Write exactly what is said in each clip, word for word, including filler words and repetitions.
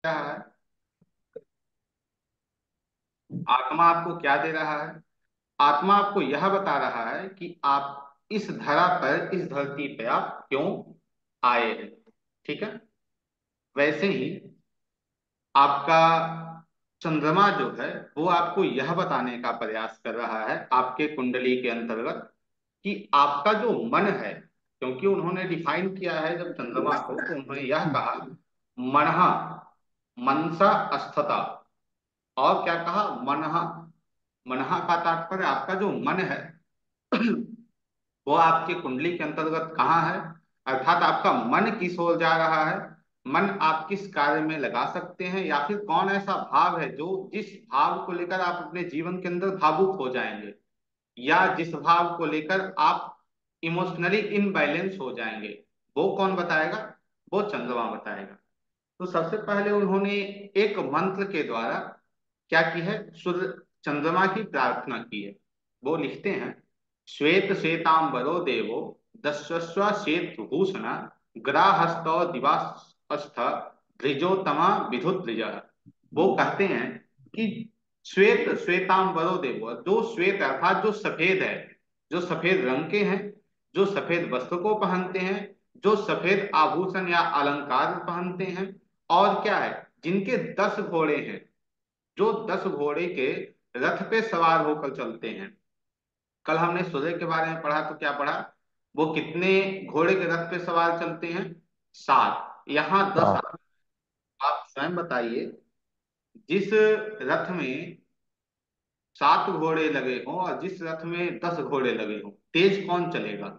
क्या है? आत्मा आपको क्या दे रहा है? आत्मा आपको यह बता रहा है कि आप इस धरा पर, इस धरती पे आप क्यों आए हैं। ठीक है। वैसे ही आपका चंद्रमा जो है वो आपको यह बताने का प्रयास कर रहा है आपके कुंडली के अंतर्गत कि आपका जो मन है, क्योंकि उन्होंने डिफाइन किया है जब चंद्रमा को, तो उन्होंने यह कहा मनहा, मनसा अस्थता। और क्या कहा? मनहा। मनहा का तात्पर्य आपका जो मन है वो आपकी कुंडली के अंतर्गत कहाँ है, अर्थात आपका मन किस ओर जा रहा है, मन आप किस कार्य में लगा सकते हैं, या फिर कौन ऐसा भाव है जो जिस भाव को लेकर आप अपने जीवन के अंदर भावुक हो जाएंगे, या जिस भाव को लेकर आप इमोशनली इनबैलेंस हो जाएंगे, वो कौन बताएगा? वो चंद्रमा बताएगा। तो सबसे पहले उन्होंने एक मंत्र के द्वारा क्या की है, सूर्य चंद्रमा की प्रार्थना की है। वो लिखते हैं, श्वेत श्वेतांबरो देवो दस्वस्व श्वेत भूषण ग्राहस्तो दिवास्थ धृजोतमा विधुद्रज। वो कहते हैं कि श्वेत श्वेतांबरो देवो, जो श्वेत अर्थात जो सफेद है, जो सफेद रंग के हैं, जो सफेद वस्त्र को पहनते हैं, जो सफेद आभूषण या अलंकार पहनते हैं, और क्या है, जिनके दस घोड़े हैं, जो दस घोड़े के रथ पे सवार होकर चलते हैं। कल हमने सूर्य के बारे में पढ़ा तो क्या पढ़ा? वो कितने घोड़े के रथ पे सवार चलते हैं? सात। यहाँ दस। हाँ। आप स्वयं बताइए, जिस रथ में सात घोड़े लगे हों और जिस रथ में दस घोड़े लगे हों, तेज कौन चलेगा?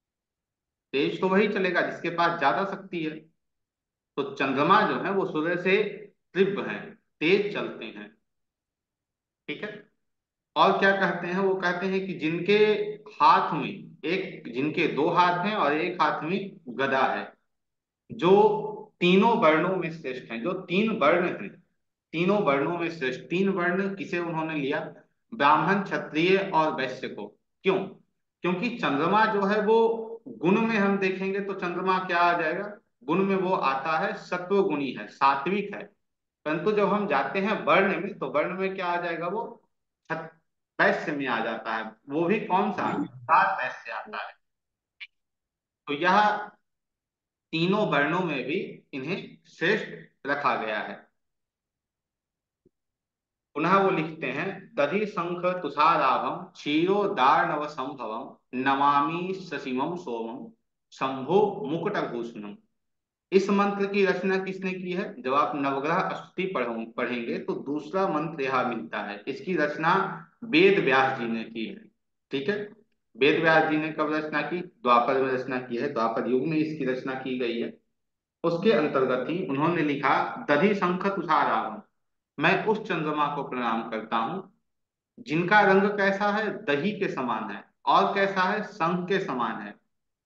तेज तो वही चलेगा जिसके पास ज्यादा शक्ति है। तो चंद्रमा जो है वो सूर्य से तीव्र हैं, तेज चलते हैं। ठीक है। और क्या कहते हैं? वो कहते हैं कि जिनके हाथ में, एक जिनके दो हाथ हैं और एक हाथ में गदा है, जो तीनों वर्णों में श्रेष्ठ हैं, जो तीन वर्ण हैं, तीनों वर्णों में श्रेष्ठ। तीन वर्ण किसे उन्होंने लिया? ब्राह्मण, क्षत्रिय और वैश्य को। क्यों? क्योंकि चंद्रमा जो है वो गुण में हम देखेंगे तो चंद्रमा क्या आ जाएगा? गुण में वो आता है सत्व गुणी है, सात्विक है। परंतु जब हम जाते हैं वर्ण में तो वर्ण में क्या आ जाएगा? वो छत वैश्य में आ जाता है। वो भी कौन सा? सात वैश्य आता है। तो यह तीनों वर्णों में भी इन्हें श्रेष्ठ रखा गया है। पुनः वो लिखते हैं, दधि शंख तुषाराभम क्षीरो दार्णव संभवम नमामि ससीमम सोमम शंभो मुकुट भूषणम। इस मंत्र की रचना किसने की है? जब आप नवग्रह स्तुति पढ़ो पढ़ेंगे तो दूसरा मंत्र यहाँ मिलता है। इसकी रचना वेद व्यास जी ने की है। ठीक है। वेद व्यास जी ने कब रचना की? द्वापर में रचना की है, द्वापर युग में इसकी रचना की गई है। उसके अंतर्गत ही उन्होंने लिखा, दधि शंख तुषाराभम, मैं उस चंद्रमा को प्रणाम करता हूं जिनका रंग कैसा है? दही के समान है। और कैसा है? शंख के समान है।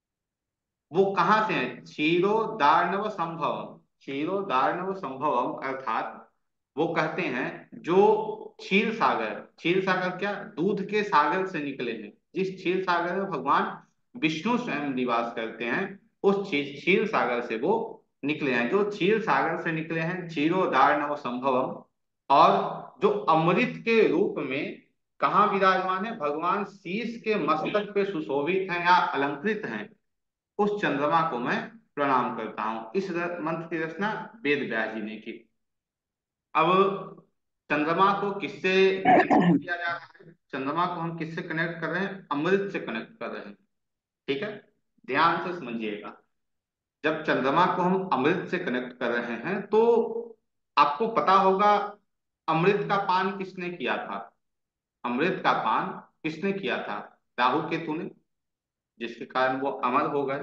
वो कहाँ से है? क्षीरो दार्णव संभवम। क्षीरो दार्णव संभवम अर्थात वो कहते हैं जो क्षीर सागर, क्षीर सागर क्या? दूध के सागर से निकले हैं। जिस क्षीर सागर में भगवान विष्णु स्वयं निवास करते हैं, उस क्षीर क्षीर सागर से वो निकले हैं। जो क्षीर सागर से निकले हैं, क्षीरो दार्णव संभवम। और जो अमृत के रूप में कहाँ विराजमान है? भगवान शीश के मस्तक पे सुशोभित हैं या अलंकृत हैं, उस चंद्रमा को मैं प्रणाम करता हूं। इस र- मंत्र की रचना वेद व्यास जी ने की। अब चंद्रमा को किससे कनेक्ट किया जा रहा है? चंद्रमा को हम किससे कनेक्ट कर रहे हैं? अमृत से कनेक्ट कर रहे हैं। ठीक है। ध्यान से समझिएगा। जब चंद्रमा को हम अमृत से कनेक्ट कर रहे हैं तो आपको पता होगा, अमृत का पान किसने किया था? अमृत का पान किसने किया था? राहु केतु ने, जिसके कारण वो अमर हो गए।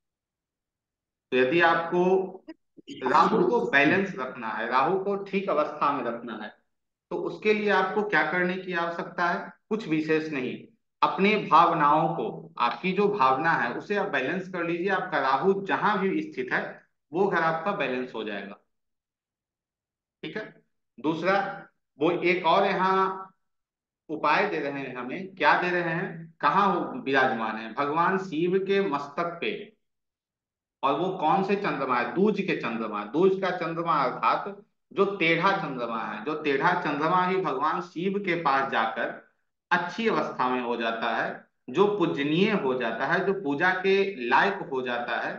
तो यदि आपको राहु को बैलेंस रखना है, राहु को ठीक अवस्था में रखना है, तो उसके लिए आपको क्या करने की आवश्यकता है? कुछ विशेष नहीं। अपने भावनाओं को, आपकी जो भावना है उसे आप बैलेंस कर लीजिए। आपका राहु जहां भी स्थित है वो घर आपका बैलेंस हो जाएगा। ठीक है। दूसरा, वो एक और यहाँ उपाय दे रहे हैं हमें। क्या दे रहे हैं? कहाँ वो विराजमान है? भगवान शिव के मस्तक पे। और वो कौन से चंद्रमा है? दूज के चंद्रमा। दूज का चंद्रमा अर्थात जो टेढ़ा चंद्रमा है, जो टेढ़ा चंद्रमा ही भगवान शिव के पास जाकर अच्छी अवस्था में हो जाता है, जो पूजनीय हो जाता है, जो पूजा के लायक हो जाता है,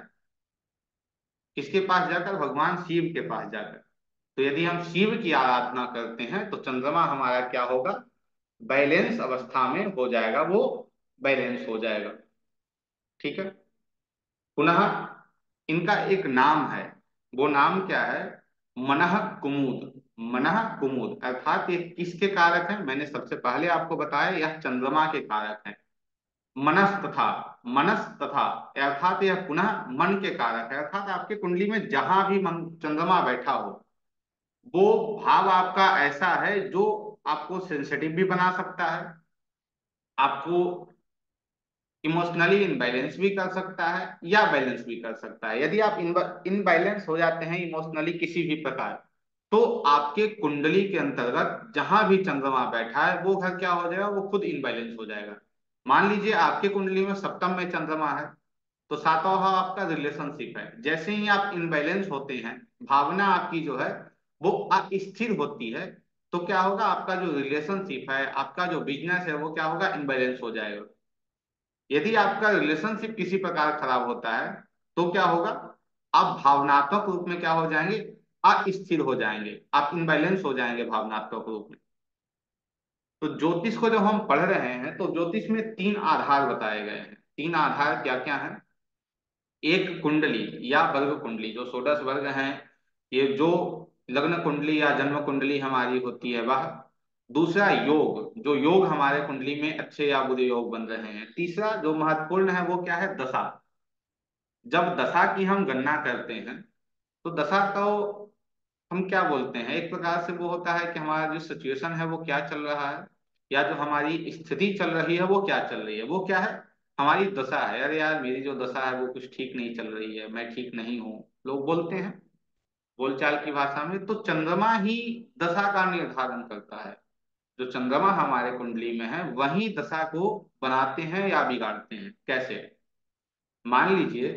किसके पास जाकर? भगवान शिव के पास जाकर। तो यदि हम शिव की आराधना करते हैं तो चंद्रमा हमारा क्या होगा? बैलेंस अवस्था में हो जाएगा, वो बैलेंस हो जाएगा। ठीक है। पुनः इनका एक नाम है, वो नाम क्या है? मनः कुमुद। मनः कुमुद अर्थात ये किसके कारक हैं? मैंने सबसे पहले आपको बताया, यह चंद्रमा के कारक हैं। मनस तथा, मनस तथा अर्थात यह पुनः मन के कारक है, अर्थात आपके कुंडली में जहां भी मन चंद्रमा बैठा हो, वो भाव आपका ऐसा है जो आपको सेंसिटिव भी बना सकता है, आपको इमोशनली इनबैलेंस भी कर सकता है या बैलेंस भी कर सकता है। यदि आप इनबैलेंस हो जाते हैं इमोशनली किसी भी प्रकार, तो आपके कुंडली के अंतर्गत जहां भी चंद्रमा बैठा है वो घर क्या हो जाएगा? वो खुद इनबैलेंस हो जाएगा। मान लीजिए आपके कुंडली में सप्तम में चंद्रमा है, तो सातवां भाव आपका रिलेशनशिप है। जैसे ही आप इनबैलेंस होते हैं, भावना आपकी जो है वो अस्थिर होती है, तो क्या होगा? आपका जो रिलेशनशिप है, आपका जो बिजनेस है, वो क्या होगा? इनबैलेंस हो जाएगा। यदि आपका रिलेशनशिप किसी प्रकार खराब होता है, तो क्या होगा? आप भावनात्मक रूप में क्या हो जाएंगे? अस्थिर हो जाएंगे, आप इनबैलेंस हो जाएंगे भावनात्मक रूप में। तो ज्योतिष को जब हम पढ़ रहे हैं तो ज्योतिष में तीन आधार बताए गए हैं। तीन आधार क्या क्या है? एक कुंडली या वर्ग कुंडली, जो षोडश वर्ग हैं, ये जो लग्न कुंडली या जन्म कुंडली हमारी होती है वह। दूसरा योग, जो योग हमारे कुंडली में अच्छे या बुरे योग बन रहे हैं। तीसरा जो महत्वपूर्ण है वो क्या है? दशा। जब दशा की हम गणना करते हैं तो दशा को हम क्या बोलते हैं? एक प्रकार से वो होता है कि हमारा जो सिचुएशन है वो क्या चल रहा है, या जो हमारी स्थिति चल रही है वो क्या चल रही है, वो क्या है? हमारी दशा है। अरे यार, मेरी जो दशा है वो कुछ ठीक नहीं चल रही है, मैं ठीक नहीं हूँ, लोग बोलते हैं बोलचाल की भाषा में। तो चंद्रमा ही दशा का निर्धारण करता है। जो चंद्रमा हमारे कुंडली में है वही दशा को बनाते हैं या बिगाड़ते हैं। कैसे? मान लीजिए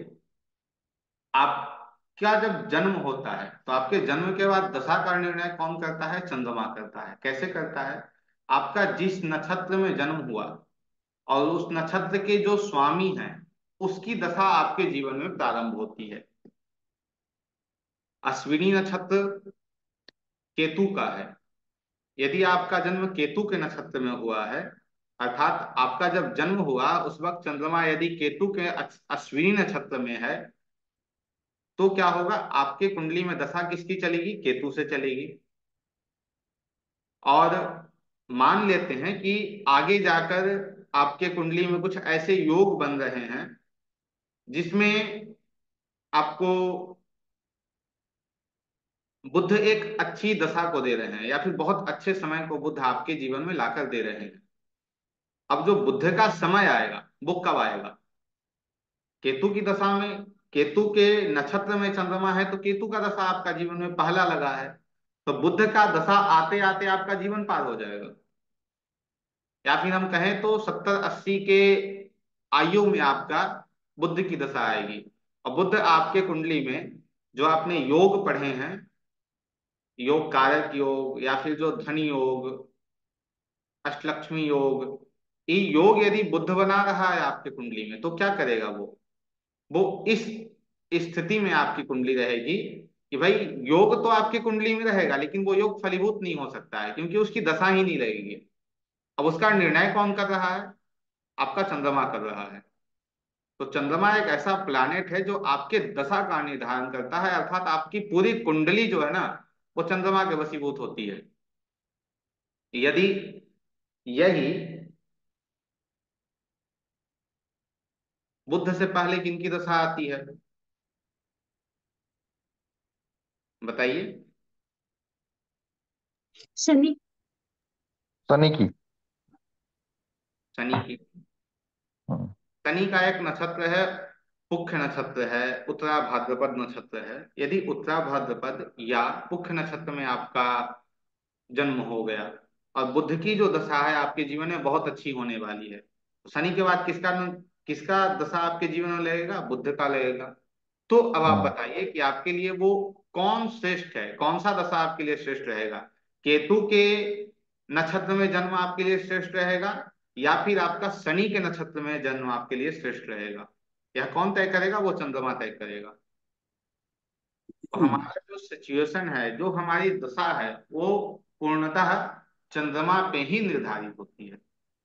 आपका जब जन्म होता है तो आपके जन्म के बाद दशा का निर्णय कौन करता है? चंद्रमा करता है। कैसे करता है? आपका जिस नक्षत्र में जन्म हुआ और उस नक्षत्र के जो स्वामी हैं, उसकी दशा आपके जीवन में प्रारंभ होती है। अश्विनी नक्षत्र केतु का है। यदि आपका जन्म केतु के नक्षत्र में हुआ है, अर्थात आपका जब जन्म हुआ उस वक्त चंद्रमा यदि केतु के अश्विनी नक्षत्र में है, तो क्या होगा? आपके कुंडली में दशा किसकी चलेगी? केतु से चलेगी। और मान लेते हैं कि आगे जाकर आपके कुंडली में कुछ ऐसे योग बन रहे हैं जिसमें आपको बुध एक अच्छी दशा को दे रहे हैं, या फिर बहुत अच्छे समय को बुध आपके जीवन में लाकर दे रहे हैं। अब जो बुध का समय आएगा वो कब आएगा? केतु की दशा में, केतु के नक्षत्र में चंद्रमा है तो केतु का दशा आपका जीवन में पहला लगा है, तो बुध का दशा आते आते आपका जीवन पार हो जाएगा। या फिर हम कहें तो सत्तर अस्सी के आयु में आपका बुध की दशा आएगी। और बुध आपके कुंडली में जो आपने योग पढ़े हैं, योग कारक योग या फिर जो धन योग, अष्टलक्ष्मी योग, ये योग यदि बुध बना रहा है आपके कुंडली में तो क्या करेगा? वो वो इस स्थिति में आपकी कुंडली रहेगी कि भाई योग तो आपकी कुंडली में रहेगा लेकिन वो योग फलीभूत नहीं हो सकता है, क्योंकि उसकी दशा ही नहीं रहेगी। अब उसका निर्णय कौन कर रहा है? आपका चंद्रमा कर रहा है। तो चंद्रमा एक ऐसा प्लैनेट है जो आपके दशा का निर्धारण करता है, अर्थात आपकी पूरी कुंडली जो है ना, वो चंद्रमा के वशीभूत होती है। यदि यही बुध से पहले किनकी दशा आती है? बताइए। शनि। शनि की। शनि की। हम्म। शनि का एक नक्षत्र है, पुख्य नक्षत्र है, उत्तरा भाद्रपद नक्षत्र है। यदि उत्तरा भाद्रपद या पुख्य नक्षत्र में आपका जन्म हो गया और बुध की जो दशा है आपके जीवन में बहुत अच्छी होने वाली है, तो शनि के बाद किसका किसका दशा आपके जीवन में लगेगा? बुध का लगेगा। तो अब आप हाँ। बताइए कि आपके लिए वो कौन श्रेष्ठ है, कौन सा दशा आपके लिए श्रेष्ठ रहेगा? केतु के नक्षत्र में जन्म आपके लिए श्रेष्ठ रहेगा, या फिर आपका शनि के नक्षत्र में जन्म आपके लिए श्रेष्ठ रहेगा? यह कौन तय करेगा? वो चंद्रमा तय करेगा। तो हमारा जो सिचुएशन है, जो हमारी दशा है, वो पूर्णतः चंद्रमा पे ही निर्धारित होती है।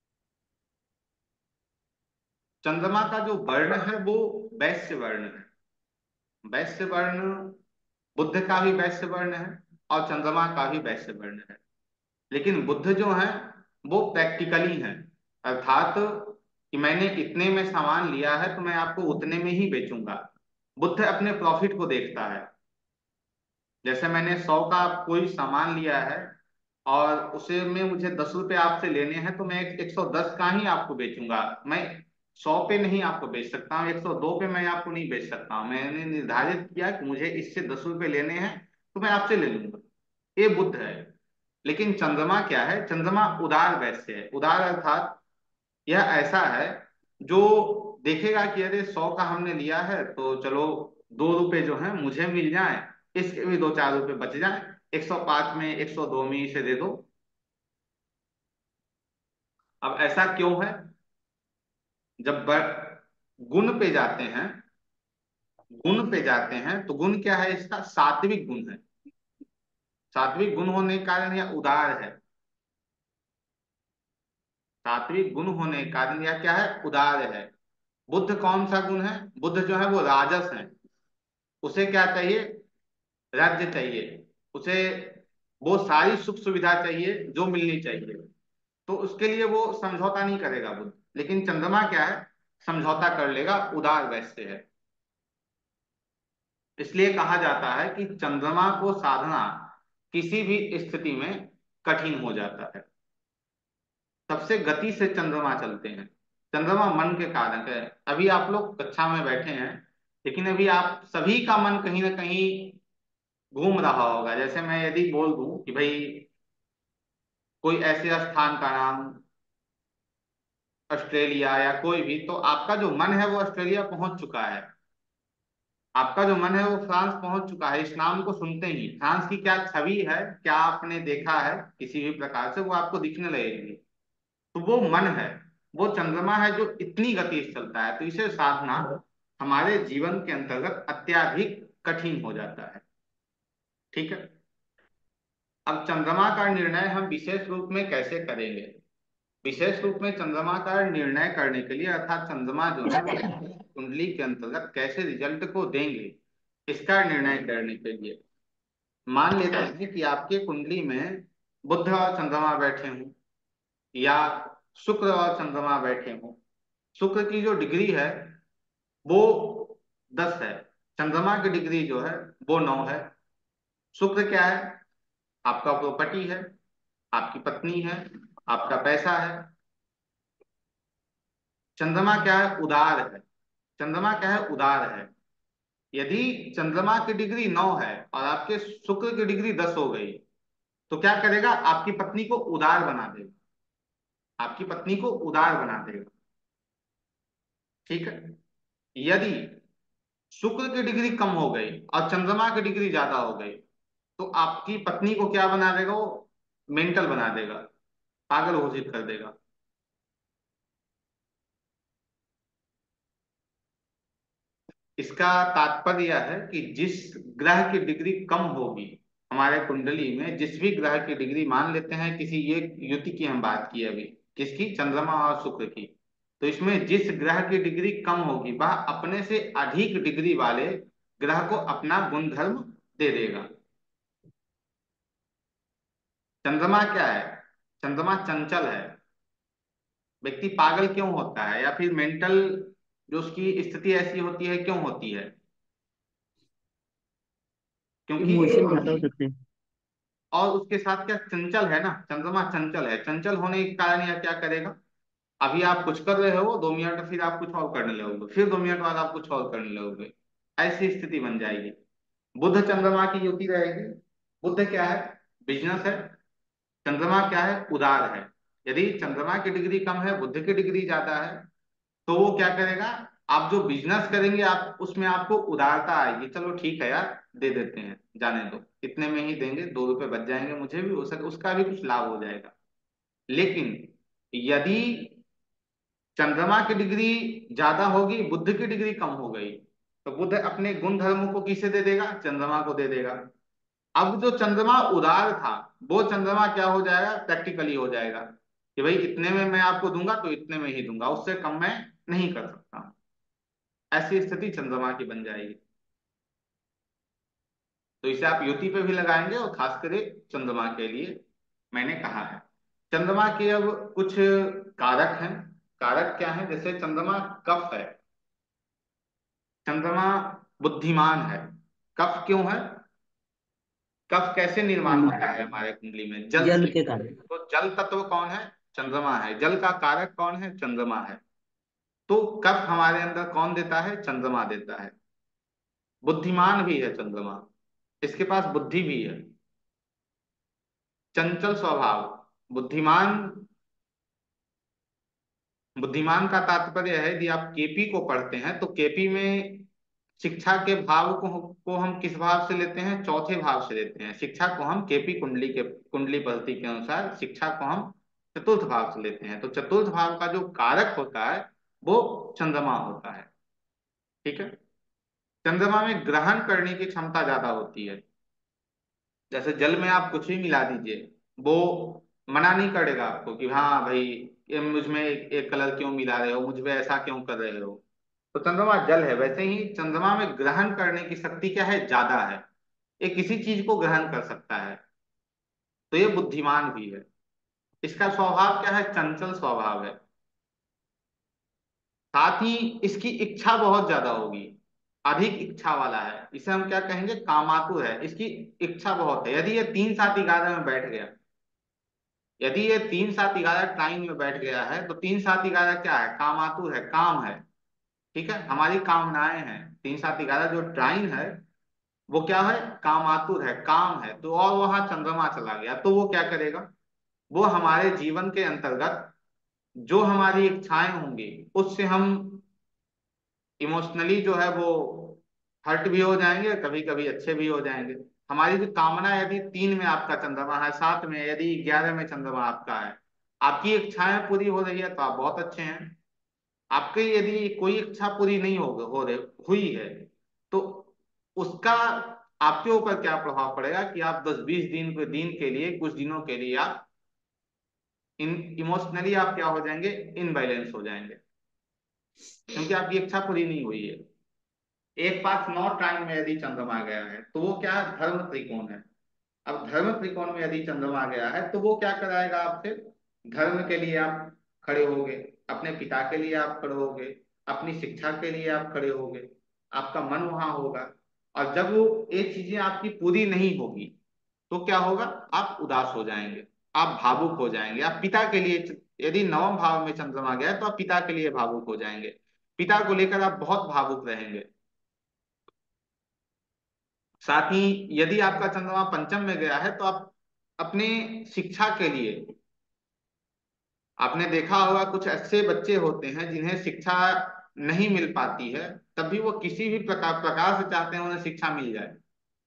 चंद्रमा का जो वर्ण है वो वैश्य वर्ण है। वैश्य वर्ण, बुद्ध का भी वैश्य वर्ण है और चंद्रमा का भी वैश्य वर्ण है। लेकिन बुद्ध जो है वो प्रैक्टिकली है, अर्थात कि मैंने इतने में सामान लिया है तो मैं आपको उतने में ही बेचूंगा। बुद्ध अपने प्रॉफिट को देखता है। जैसे मैंने सौ का कोई सामान लिया है और उसे में मुझे दस रुपए आपसे लेने हैं, तो मैं एक सौ दस का ही आपको बेचूंगा। मैं सौ पे नहीं आपको बेच सकता हूँ, एक सौ दो पे मैं आपको नहीं बेच सकता हूँ। मैंने निर्धारित किया कि मुझे इससे दस रुपए लेने हैं तो मैं आपसे ले लूंगा। ये बुद्ध है। लेकिन चंद्रमा क्या है? चंद्रमा उदार वैश्य है। उदार अर्थात यह ऐसा है जो देखेगा कि अरे सौ का हमने लिया है तो चलो दो रुपए जो है मुझे मिल जाए, इसके भी दो चार रुपए बच जाए, एक सौ पांच में एक सौ दो में इसे दे दो। अब ऐसा क्यों है? जब ब- गुण पे जाते हैं, गुण पे जाते हैं तो गुण क्या है? इसका सात्विक गुण है। सात्विक गुण होने के कारण यह उदार है। सात्विक गुण होने के कारण यह क्या है? उदार है। बुद्ध कौन सा गुण है? बुद्ध जो है वो राजस है। उसे क्या चाहिए? राज्य चाहिए। उसे वो सारी सुख सुविधा चाहिए जो मिलनी चाहिए। तो उसके लिए वो समझौता नहीं करेगा बुद्ध। लेकिन चंद्रमा क्या है? समझौता कर लेगा, उदार वैश्य है। इसलिए कहा जाता है कि चंद्रमा को साधना किसी भी स्थिति में कठिन हो जाता है। सबसे गति से चंद्रमा चलते हैं। चंद्रमा मन के कारक है। अभी आप लोग कक्षा में बैठे हैं, लेकिन अभी आप सभी का मन कहीं ना कहीं घूम रहा होगा। जैसे मैं यदि बोल दूं कि भाई कोई ऐसे स्थान का नाम ऑस्ट्रेलिया या कोई भी, तो आपका जो मन है वो ऑस्ट्रेलिया पहुंच चुका है। आपका जो मन है वो फ्रांस पहुंच चुका है। इस नाम को सुनते ही फ्रांस की क्या छवि है, क्या आपने देखा है किसी भी प्रकार से, वो आपको दिखने लगेगी। तो वो मन है, वो चंद्रमा है जो इतनी गति से चलता है। तो इसे साधना हमारे जीवन के अंतर्गत अत्याधिक कठिन हो जाता है। ठीक है। अब चंद्रमा का निर्णय हम विशेष रूप में कैसे करेंगे? विशेष रूप में चंद्रमा का निर्णय करने के लिए, अर्थात चंद्रमा जो है वो कुंडली के अंतर्गत कैसे रिजल्ट को देंगे, इसका निर्णय करने के लिए मान लेते हैं कि आपके कुंडली में बुध और चंद्रमा बैठे हों, या शुक्र और चंद्रमा बैठे हों। शुक्र की जो डिग्री है वो दस है, चंद्रमा की डिग्री जो है वो नौ है। शुक्र क्या है? आपका प्रॉपर्टी है, आपकी पत्नी है, आपका पैसा है। चंद्रमा क्या है? उदार है। चंद्रमा क्या है? उदार है। यदि चंद्रमा की डिग्री नौ है और आपके शुक्र की डिग्री दस हो गई, तो क्या करेगा? आपकी पत्नी को उदार बना देगा। आपकी पत्नी को उदार बना देगा। ठीक है। यदि शुक्र की डिग्री कम हो गई और चंद्रमा की डिग्री ज्यादा हो गई, तो आपकी पत्नी को क्या बना देगा? वो मेंटल बना देगा, पागल घोषित कर देगा। इसका तात्पर्य यह है कि जिस ग्रह की डिग्री कम होगी हमारे कुंडली में, जिस भी ग्रह की डिग्री, मान लेते हैं किसी ये युति की हम बात की अभी, किसकी? चंद्रमा और शुक्र की। तो इसमें जिस ग्रह की डिग्री कम होगी वह अपने से अधिक डिग्री वाले ग्रह को अपना गुणधर्म दे देगा। चंद्रमा क्या है? चंद्रमा चंचल है। व्यक्ति पागल क्यों होता है, या फिर मेंटल जो उसकी स्थिति ऐसी होती है क्यों होती है? क्योंकि इमोशन ज्यादा हो सकते हैं। और उसके साथ क्या? चंचल है ना, चंद्रमा चंचल है। चंचल होने के कारण यह क्या करेगा? अभी आप कुछ कर रहे हो, दो मिनट फिर आप कुछ और करने लगोगे, फिर दो मिनट बाद आप कुछ और करने लगोगे। ऐसी स्थिति बन जाएगी। बुध चंद्रमा की युति रहेगी। बुध क्या है? बिजनेस है। चंद्रमा क्या है? उदार है। यदि चंद्रमा की डिग्री कम है, बुध की डिग्री ज्यादा है, तो वो क्या करेगा? आप जो बिजनेस करेंगे आप उसमें आपको उदारता आएगी, चलो ठीक है यार दे देते हैं, जाने दो, इतने में ही देंगे, दो रुपए बच जाएंगे, मुझे भी हो सके उसका भी कुछ लाभ हो जाएगा। लेकिन यदि चंद्रमा की डिग्री ज्यादा होगी, बुध की डिग्री कम हो गई, तो बुध अपने गुण धर्मों को किसे दे देगा? चंद्रमा को दे देगा। अब जो चंद्रमा उदार था, वो चंद्रमा क्या हो जाएगा? प्रैक्टिकली हो जाएगा कि भाई इतने में मैं आपको दूंगा तो इतने में ही दूंगा, उससे कम मैं नहीं कर सकता। ऐसी स्थिति चंद्रमा की बन जाएगी। तो इसे आप युति पे भी लगाएंगे और खास करे चंद्रमा के लिए मैंने कहा है। चंद्रमा के अब कुछ कारक हैं। कारक क्या है? जैसे चंद्रमा कफ है, चंद्रमा बुद्धिमान है। कफ क्यों है? कफ कैसे निर्माण हम्म, होता है हमारे कुंडली में? जल जल से। के कारण। तो जल तत्व कौन है? चंद्रमा है। जल का कारक कौन है? चंद्रमा है। तो कफ हमारे अंदर कौन देता है? चंद्रमा देता है। बुद्धिमान भी है चंद्रमा, इसके पास बुद्धि भी है। चंचल स्वभाव। बुद्धिमान, बुद्धिमान का तात्पर्य है, यदि आप केपी को पढ़ते हैं तो केपी में शिक्षा के भाव को को हम किस भाव से लेते हैं? चौथे भाव से लेते हैं। शिक्षा को हम केपी कुंडली के कुंडली पद्धति के अनुसार शिक्षा को हम चतुर्थ भाव से लेते हैं। तो चतुर्थ भाव का जो कारक होता है वो चंद्रमा होता है। ठीक है। चंद्रमा में ग्रहण करने की क्षमता ज्यादा होती है। जैसे जल में आप कुछ भी मिला दीजिए, वो मना नहीं करेगा आपको कि हाँ भाई ये मुझ में एक, एक कलर क्यों मिला रहे हो, मुझ में ऐसा क्यों कर रहे हो। तो चंद्रमा जल है, वैसे ही चंद्रमा में ग्रहण करने की शक्ति क्या है? ज्यादा है। ये किसी चीज को ग्रहण कर सकता है। तो ये बुद्धिमान भी है। इसका स्वभाव क्या है? चंचल स्वभाव है। साथ ही इसकी इच्छा बहुत ज्यादा होगी, अधिक इच्छा वाला है। इसे हम क्या कहेंगे? कामातुर है। इसकी इच्छा बहुत है। यदि ये तीन सात ग्यारह में बैठ गया, यदि ये तीन सात ग्यारह टाइम में बैठ गया है, तो तीन सात ग्यारह क्या है? कामातुर है, काम है। ठीक है, हमारी कामनाएं हैं। तीन सात ग्यारह जो ट्राइन है वो क्या है? कामातुर है, काम है। तो और वहां चंद्रमा चला गया तो वो क्या करेगा? वो हमारे जीवन के अंतर्गत जो हमारी इच्छाएं होंगी उससे हम इमोशनली जो है वो हर्ट भी हो जाएंगे, कभी कभी अच्छे भी हो जाएंगे। हमारी जो कामना, यदि तीन में आपका चंद्रमा है, सात में, यदि ग्यारह में चंद्रमा आपका है, आपकी इच्छाएं पूरी हो रही है तो आप बहुत अच्छे हैं। आपके यदि कोई इच्छा पूरी नहीं हो हो रही हुई है तो उसका आपके ऊपर क्या प्रभाव पड़ेगा कि आप दस बीस दिन के दिन के लिए, कुछ दिनों के लिए आप इन इमोशनली आप क्या हो जाएंगे? इनबैलेंस हो जाएंगे, क्योंकि आपकी इच्छा पूरी नहीं हुई है। एक पास नौ टाइम में यदि चंद्रमा गया है तो वो क्या है? धर्म त्रिकोण है। अब धर्म त्रिकोण में यदि चंद्रमा गया है तो वो क्या कराएगा आपसे? धर्म के लिए आप खड़े होगे, अपने पिता के लिए आप खड़े होगे, अपनी शिक्षा के लिए आप खड़े होगे, आपका मन वहां होगा। और जब वो ये चीजें आपकी पूरी नहीं होगी तो क्या होगा? आप उदास हो जाएंगे, आप भावुक हो जाएंगे। आप पिता के लिए, यदि नवम भाव में चंद्रमा गया है तो आप पिता के लिए भावुक हो जाएंगे, पिता को लेकर आप बहुत भावुक रहेंगे। साथ ही यदि आपका चंद्रमा पंचम में गया है तो आप अपने शिक्षा के लिए, आपने देखा होगा कुछ ऐसे बच्चे होते हैं जिन्हें शिक्षा नहीं मिल पाती है, तब भी वो किसी भी प्रकार प्रकार से चाहते हैं उन्हें शिक्षा मिल जाए।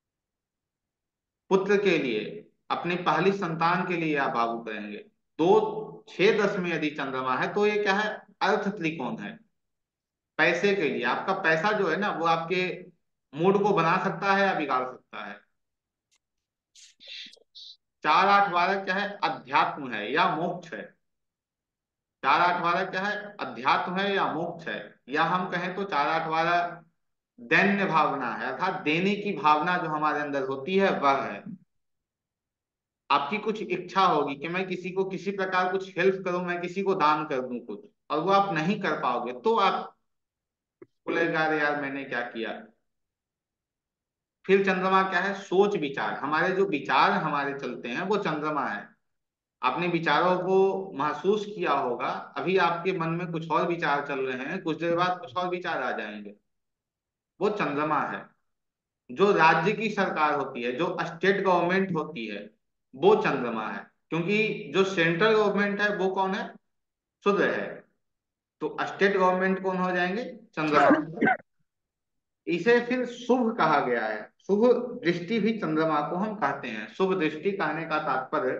पुत्र के लिए, अपनी पहली संतान के लिए आप भावुक रहेंगे। दो छह दस में यदि चंद्रमा है तो ये क्या है? अर्थ त्रिकोण है। पैसे के लिए, आपका पैसा जो है ना वो आपके मूड को बना सकता है या बिगाड़ सकता है। चार आठ बारह क्या है? अध्यात्म है या मोक्ष है। चार आठ बारह क्या है? अध्यात्म है या मोक्ष है। या हम कहें तो चार आठ बारह दैन्य भावना है, अर्थात देने की भावना जो हमारे अंदर होती है वह है। आपकी कुछ इच्छा होगी कि मैं किसी को किसी प्रकार कुछ हेल्प करूं, मैं किसी को दान कर दूं कुछ, और वो आप नहीं कर पाओगे तो आप बोलेगा अरे यार मैंने क्या किया। फिर चंद्रमा क्या है? सोच विचार। हमारे जो विचार हमारे चलते हैं वो चंद्रमा है। आपने विचारों को महसूस किया होगा, अभी आपके मन में कुछ और विचार चल रहे हैं, कुछ देर बाद कुछ और विचार आ जाएंगे। वो चंद्रमा है। जो राज्य की सरकार होती है, जो स्टेट गवर्नमेंट होती है, वो चंद्रमा है। क्योंकि जो सेंट्रल गवर्नमेंट है वो कौन है? शुद्र है। तो स्टेट गवर्नमेंट कौन हो जाएंगे? चंद्रमा। इसे फिर शुभ कहा गया है। शुभ दृष्टि भी चंद्रमा को हम कहते हैं। शुभ दृष्टि कहने का तात्पर्य,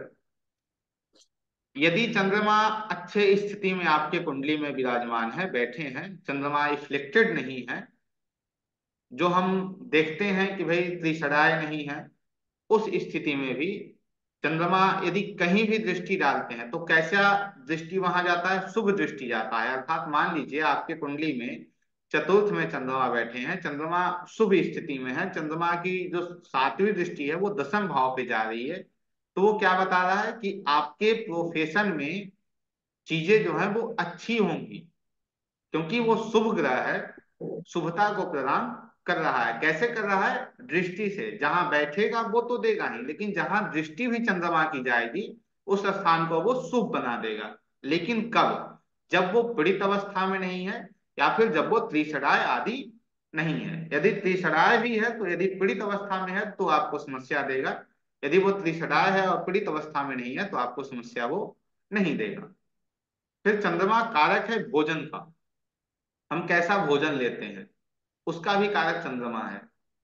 यदि चंद्रमा अच्छे स्थिति में आपके कुंडली में विराजमान है, बैठे हैं, चंद्रमा इफ्लेक्टेड नहीं है, जो हम देखते हैं कि भाई त्रिसराय नहीं है, उस स्थिति में भी चंद्रमा यदि कहीं भी दृष्टि डालते हैं तो कैसा दृष्टि वहां जाता है? शुभ दृष्टि जाता है। अर्थात मान लीजिए आपके कुंडली में चतुर्थ में चंद्रमा बैठे हैं, चंद्रमा शुभ स्थिति में है, चंद्रमा की जो सातवीं दृष्टि है वो दसम भाव पे जा रही है, तो वो क्या बता रहा है कि आपके प्रोफेशन में चीजें जो है वो अच्छी होंगी, क्योंकि वो शुभ ग्रह है, शुभता को प्रदान कर रहा है। कैसे कर रहा है? दृष्टि से। जहां बैठेगा वो तो देगा ही, लेकिन जहां दृष्टि भी चंद्रमा की जाएगी उस स्थान को वो शुभ बना देगा। लेकिन कब? जब वो पीड़ित अवस्था में नहीं है, या फिर जब वो त्रिसराय आदि नहीं है। यदि त्रिसराय भी है तो यदि पीड़ित अवस्था में है तो आपको समस्या देगा, यदि वो त्रिसराय है और पीड़ित अवस्था में नहीं है तो आपको समस्या वो नहीं देगा। फिर चंद्रमा कारक है भोजन का। हम कैसा भोजन लेते हैं उसका भी कारक चंद्रमा है।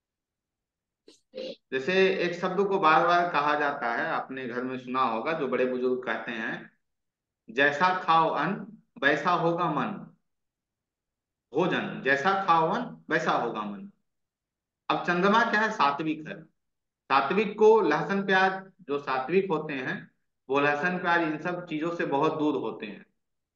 जैसे एक शब्द को बार बार कहा जाता है, आपने घर में सुना होगा, जो बड़े बुजुर्ग कहते हैं, जैसा खाओ अन्न वैसा होगा मन। भोजन जैसा खाओ अन्न वैसा होगा मन। अब चंद्रमा क्या है? सात्विक है। सात्विक को लहसुन प्याज, जो सात्विक होते हैं वो लहसुन प्याज इन सब चीजों से बहुत दूर होते हैं।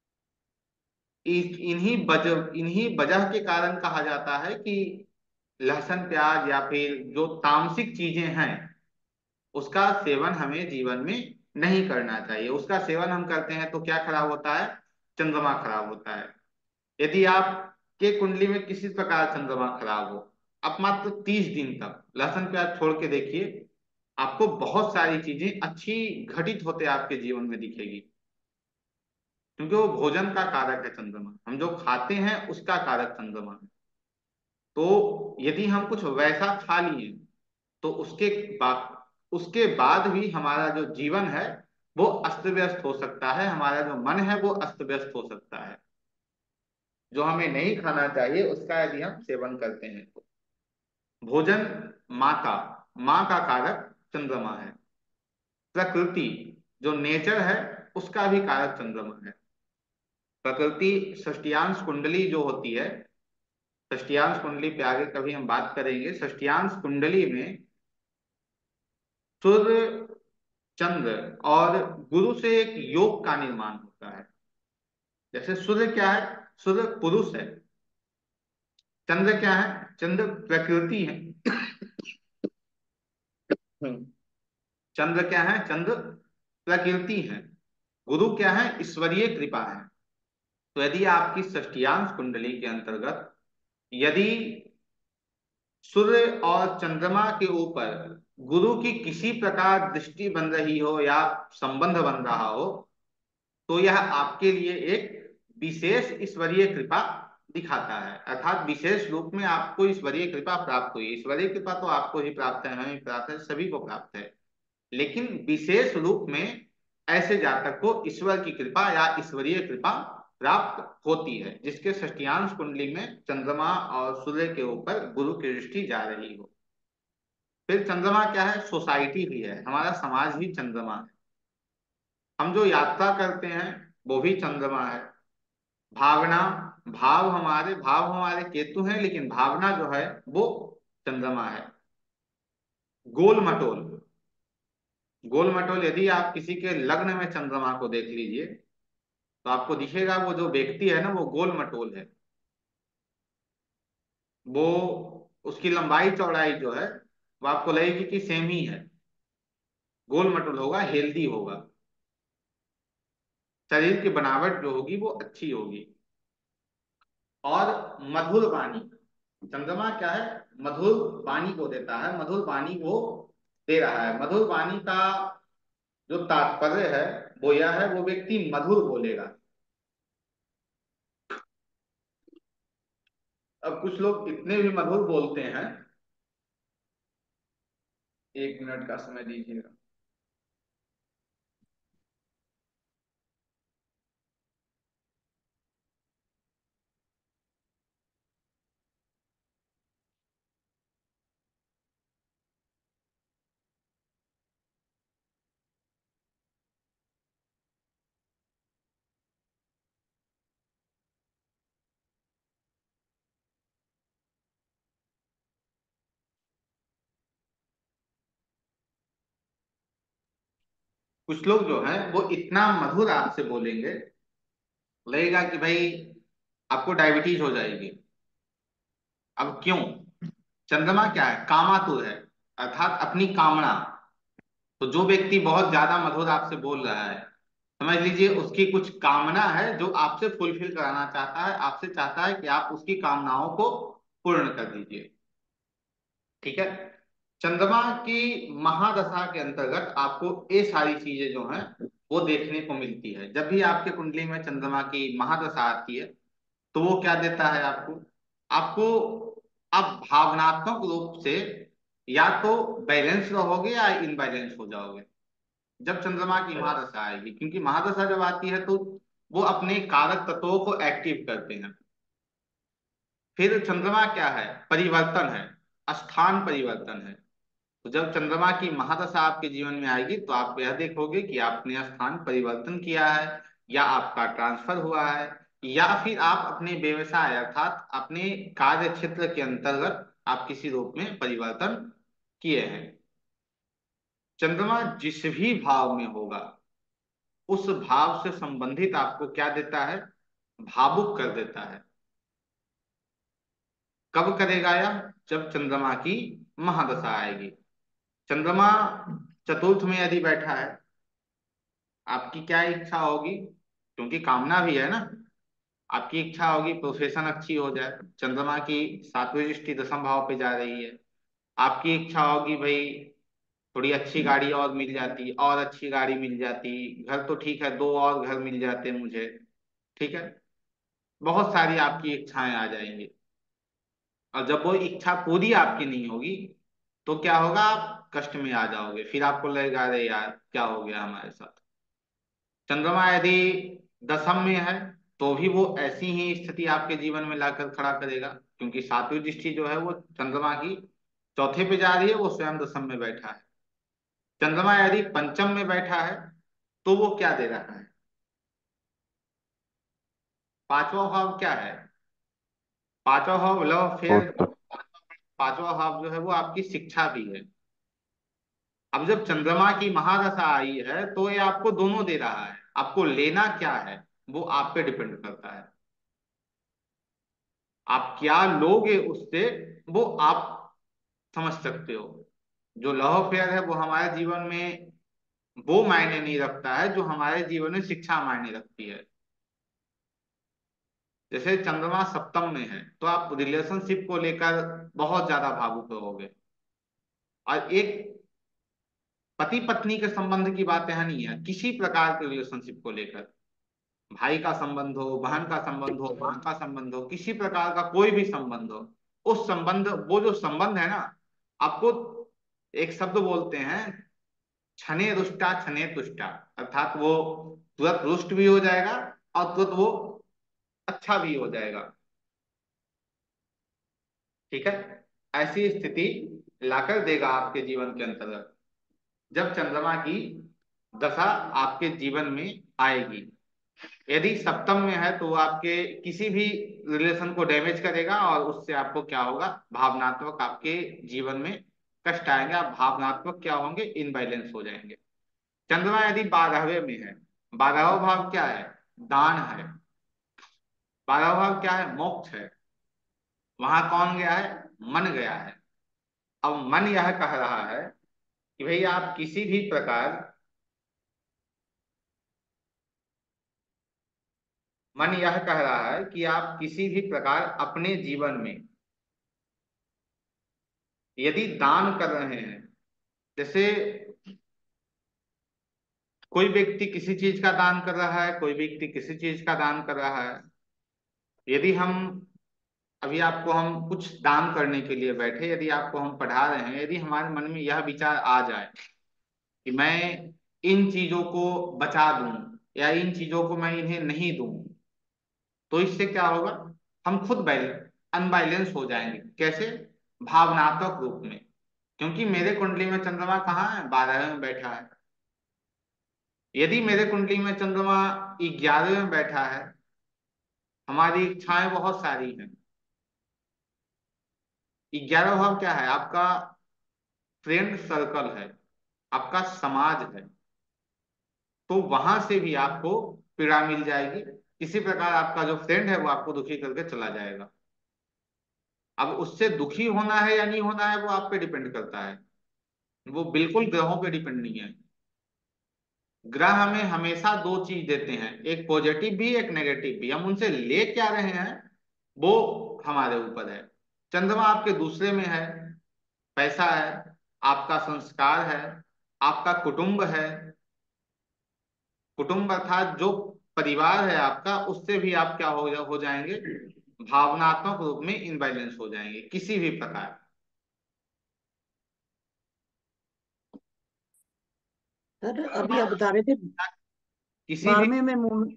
इस- इन्हीं वजह इन्हीं वजह के कारण कहा जाता है कि लहसुन प्याज या फिर जो तामसिक चीजें हैं उसका सेवन हमें जीवन में नहीं करना चाहिए। उसका सेवन हम करते हैं तो क्या खराब होता है? चंद्रमा खराब होता है। यदि आपके कुंडली में किसी प्रकार चंद्रमा खराब हो, आप मात्र तीस दिन तक लहसुन प्याज छोड़ के देखिए, आपको बहुत सारी चीजें अच्छी घटित होते आपके जीवन में दिखेगी, क्योंकि वो भोजन का कारक है चंद्रमा। हम जो खाते हैं उसका कारक चंद्रमा है। तो यदि हम कुछ वैसा खा लिए तो उसके बाद उसके बाद भी हमारा जो जीवन है वो अस्त व्यस्त हो सकता है, हमारा जो मन है वो अस्त व्यस्त हो सकता है। जो हमें नहीं खाना चाहिए उसका यदि हम सेवन करते हैं तो। भोजन, माता, माँ का कारक चंद्रमा है। प्रकृति, जो नेचर है, उसका भी कारक चंद्रमा है। प्रकृति षष्टियांश कुंडली जो होती है, षष्टियांश कुंडली पे आगे कभी हम बात करेंगे। षष्टियांश कुंडली में सूर्य, चंद्र और गुरु से एक योग का निर्माण होता है। जैसे सूर्य क्या है? सूर्य पुरुष है। चंद्र क्या है? चंद्र प्रकृति है। चंद्र क्या है? चंद्र प्रकृति है। गुरु क्या है? ईश्वरीय कृपा है। तो यदि आपकी षष्टियांश कुंडली के अंतर्गत यदि सूर्य और चंद्रमा के ऊपर गुरु की किसी प्रकार दृष्टि बन रही हो या संबंध बन रहा हो, तो यह आपके लिए एक विशेष ईश्वरीय कृपा दिखाता है। अर्थात विशेष रूप में आपको ईश्वरीय कृपा प्राप्त हुई। ईश्वरीय कृपा तो आपको ही प्राप्त है, हमें प्राप्त है, सभी को प्राप्त है। लेकिन विशेष रूप में ऐसे जातक को ईश्वर की कृपा या ईश्वरीय कृपा प्राप्त होती है, जिसके षष्टियांश कुंडली में चंद्रमा और सूर्य के ऊपर गुरु की दृष्टि जा रही हो। फिर चंद्रमा क्या है? सोसाइटी भी है, हमारा समाज भी चंद्रमा है। हम जो यात्रा करते हैं वो भी चंद्रमा है। भावना, भाव हमारे भाव हमारे केतु हैं, लेकिन भावना जो है वो चंद्रमा है। गोल मटोल, गोल मटोल यदि आप किसी के लग्न में चंद्रमा को देख लीजिए तो आपको दिखेगा वो जो व्यक्ति है ना वो गोल मटोल है। वो, उसकी लंबाई चौड़ाई जो है वो आपको लगेगी कि सेम ही है। गोल मटोल होगा, हेल्दी होगा, शरीर की बनावट जो होगी वो अच्छी होगी। और मधुर वाणी, चंद्रमा क्या है? मधुर वाणी को देता है, मधुर वाणी वो दे रहा है। मधुर वाणी का जो तात्पर्य है वो यह है, वो व्यक्ति मधुर बोलेगा। अब कुछ लोग इतने भी मधुर बोलते हैं, एक मिनट का समय दीजिएगा। कुछ लोग जो हैं वो इतना मधुर आपसे बोलेंगे, लगेगा कि भाई आपको डायबिटीज हो जाएगी। अब क्यों? चंद्रमा क्या है? कामातुर है, अर्थात अपनी कामना। तो जो व्यक्ति बहुत ज्यादा मधुर आपसे बोल रहा है, समझ लीजिए उसकी कुछ कामना है जो आपसे फुलफिल कराना चाहता है, आपसे चाहता है कि आप उसकी कामनाओं को पूर्ण कर दीजिए। ठीक है। चंद्रमा की महादशा के अंतर्गत आपको ये सारी चीजें जो हैं वो देखने को मिलती है। जब भी आपके कुंडली में चंद्रमा की महादशा आती है तो वो क्या देता है आपको? आपको आप भावनात्मक रूप से या तो बैलेंस रहोगे या इनबैलेंस हो जाओगे जब चंद्रमा की महादशा आएगी, क्योंकि महादशा जब आती है तो वो अपने कारक तत्वों को एक्टिव करते हैं। फिर चंद्रमा क्या है? परिवर्तन है, स्थान परिवर्तन है। तो जब चंद्रमा की महादशा आपके जीवन में आएगी तो आप यह देखोगे कि आपने स्थान परिवर्तन किया है, या आपका ट्रांसफर हुआ है, या फिर आप अपने व्यवसाय अर्थात अपने कार्य क्षेत्र के अंतर्गत आप किसी रूप में परिवर्तन किए हैं। चंद्रमा जिस भी भाव में होगा उस भाव से संबंधित आपको क्या देता है? भावुक कर देता है। कब करेगा यह? जब चंद्रमा की महादशा आएगी। चंद्रमा चतुर्थ में यदि बैठा है, आपकी क्या इच्छा होगी? क्योंकि कामना भी है ना। आपकी इच्छा होगी प्रोफेशन अच्छी हो जाए, चंद्रमा की सातवीं दृष्टि दसम भाव पे जा रही है। आपकी इच्छा होगी भाई थोड़ी अच्छी गाड़ी और मिल जाती, और अच्छी गाड़ी मिल जाती, घर तो ठीक है दो और घर मिल जाते मुझे। ठीक है। बहुत सारी आपकी इच्छाएं आ जाएंगी। और जब वो इच्छा पूरी आपकी नहीं होगी तो क्या होगा? आप कष्ट में आ जाओगे, फिर आपको लगेगा अरे यार क्या हो गया हमारे साथ। चंद्रमा यदि दसम में है तो भी वो ऐसी ही स्थिति आपके जीवन में लाकर खड़ा करेगा, क्योंकि सातवीं दृष्टि जो है वो चंद्रमा की चौथे पे जा रही है, वो स्वयं दसम में बैठा है। चंद्रमा यदि पंचम में बैठा है तो वो क्या दे रहा है? पांचवा भाव क्या है? पांचवा भाव लव फेयर। पुत्र। पांचवा भाव जो है वो आपकी शिक्षा भी है। अब जब चंद्रमा की महादशा आई है तो ये आपको दोनों दे रहा है, आपको लेना क्या है वो आप पे डिपेंड करता है। आप क्या लोगे उससे वो आप समझ सकते हो। जो लव फेयर है वो हमारे जीवन में वो मायने नहीं रखता है जो हमारे जीवन में शिक्षा मायने रखती है। जैसे चंद्रमा सप्तम में है तो आप रिलेशनशिप को लेकर बहुत ज्यादा भावुक रहोगे। और एक पति पत्नी के संबंध की बात यहाँ नहीं है, किसी प्रकार के रिलेशनशिप को लेकर, भाई का संबंध हो, बहन का संबंध हो, माँ का संबंध हो, किसी प्रकार का कोई भी संबंध हो, उस संबंध वो जो संबंध है ना, आपको एक शब्द बोलते हैं छने रुष्टा छने तुष्टा, अर्थात वो तुरंत रुष्ट भी हो जाएगा और तुरंत वो अच्छा भी हो जाएगा। ठीक है। ऐसी स्थिति लाकर देगा आपके जीवन के अंतर्गत जब चंद्रमा की दशा आपके जीवन में आएगी। यदि सप्तम में है तो वो आपके किसी भी रिलेशन को डैमेज करेगा और उससे आपको क्या होगा? भावनात्मक आपके जीवन में कष्ट आएंगे, आप भावनात्मक क्या होंगे? इनबैलेंस हो जाएंगे। चंद्रमा यदि बारहवें में है, बारहवा भाव क्या है? दान है। बारहवा भाव क्या है? मोक्ष है। वहां कौन गया है? मन गया है। अब मन यह कह रहा है कि भाई आप किसी भी प्रकार, मन यह कह रहा है कि आप किसी भी प्रकार अपने जीवन में यदि दान कर रहे हैं, जैसे कोई व्यक्ति किसी चीज का दान कर रहा है, कोई व्यक्ति किसी चीज का दान कर रहा है। यदि हम अभी आपको हम कुछ दान करने के लिए बैठे, यदि आपको हम पढ़ा रहे हैं, यदि हमारे मन में यह विचार आ जाए कि मैं इन चीजों को बचा दूं या इन चीजों को मैं इन्हें नहीं दूं, तो इससे क्या होगा? हम खुद बैलेंस अनबैलेंस हो जाएंगे। कैसे? भावनात्मक रूप में। क्योंकि मेरे कुंडली में चंद्रमा कहाँ है? बारहवें में बैठा है। यदि मेरे कुंडली में चंद्रमा ग्यारहवें में बैठा है, हमारी इच्छाएं बहुत सारी हैं। ग्यारह भाव क्या है? आपका फ्रेंड सर्कल है, आपका समाज है। तो वहां से भी आपको पीड़ा मिल जाएगी। इसी प्रकार आपका जो फ्रेंड है वो आपको दुखी करके चला जाएगा। अब उससे दुखी होना है या नहीं होना है वो आप पे डिपेंड करता है, वो बिल्कुल ग्रहों पे डिपेंड नहीं है। ग्रह हमें हमेशा दो चीज देते हैं, एक पॉजिटिव भी एक नेगेटिव भी, हम उनसे ले क्या रहे हैं वो हमारे ऊपर है। चंद्रमा आपके दूसरे में है, पैसा है, आपका संस्कार है, आपका कुटुंब है। कुटुंब अर्थात जो परिवार है आपका, उससे भी आप क्या हो, जा, हो जाएंगे, भावनात्मक रूप में इनबैलेंस हो जाएंगे किसी भी प्रकार। सर अभी आप बता रहे थे किसी भी, बारहवें में मून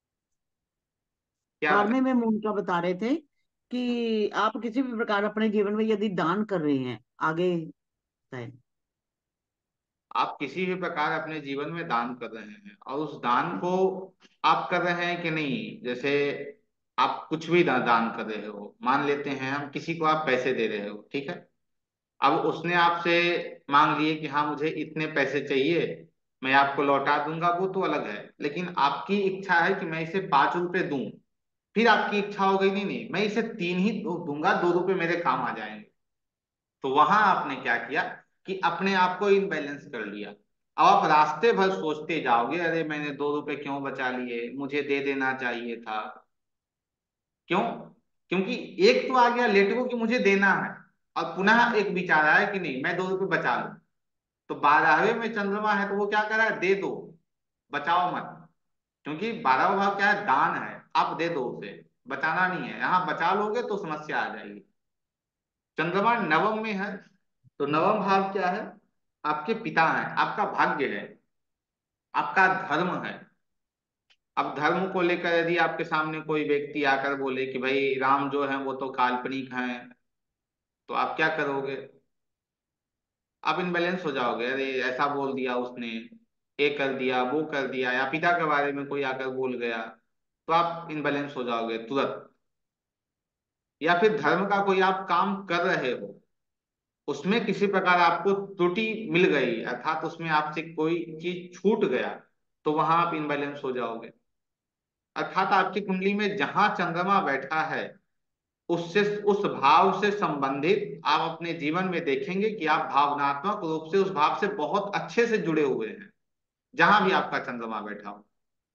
क्या बता, बारहवें में मून का बता रहे थे कि आप किसी भी प्रकार अपने जीवन में यदि दान कर रहे हैं आगे है। आप किसी भी प्रकार अपने जीवन में दान कर रहे हैं और उस दान को आप कर रहे हैं कि नहीं, जैसे आप कुछ भी दा, दान कर रहे हो, मान लेते हैं हम किसी को आप पैसे दे रहे हो, ठीक है। अब उसने आपसे मांग लिए कि हाँ मुझे इतने पैसे चाहिए, मैं आपको लौटा दूंगा, वो तो अलग है। लेकिन आपकी इच्छा है कि मैं इसे पांच रुपए दूं, फिर आपकी इच्छा हो गई नहीं नहीं मैं इसे तीन ही दू- दूंगा, दो रुपए मेरे काम आ जाएंगे। तो वहां आपने क्या किया कि अपने आप को इनबैलेंस कर लिया। अब आप रास्ते भर सोचते जाओगे, अरे मैंने दो रुपए क्यों बचा लिए, मुझे दे देना चाहिए था। क्यों? क्योंकि एक तो आ गया लेट को कि मुझे देना है, और पुनः एक विचार आया कि नहीं मैं दो रुपए बचा लूं। तो बारहवें में चंद्रमा है तो वो क्या कर रहा है, दे दो, बचाओ मत। क्योंकि बारहवा भाव क्या है, दान है, आप दे दो उसे, बचाना नहीं है। यहाँ बचा लोगे तो समस्या आ जाएगी। चंद्रमा नवम में है, तो नवम भाव क्या है, आपके पिता है, आपका भाग्य है, आपका धर्म है। अब धर्म को लेकर यदि आपके सामने कोई व्यक्ति आकर बोले कि भाई राम जो है वो तो काल्पनिक हैं, तो आप क्या करोगे, आप इनबैलेंस हो जाओगे, अरे ऐसा बोल दिया उसने, ये कर दिया वो कर दिया, या पिता के बारे में कोई आकर बोल गया, तो आप इनबैलेंस हो जाओगे तुरंत। या फिर धर्म का कोई आप काम कर रहे हो, उसमें किसी प्रकार आपको त्रुटि मिल गई, अर्थात उसमें आपसे कोई चीज छूट गया, तो वहां आप इनबैलेंस हो जाओगे। अर्थात आपकी कुंडली में जहां चंद्रमा बैठा है, उससे उस भाव से संबंधित आप अपने जीवन में देखेंगे कि आप भावनात्मक रूप से उस भाव से बहुत अच्छे से जुड़े हुए हैं, जहां भी आपका चंद्रमा बैठा हो।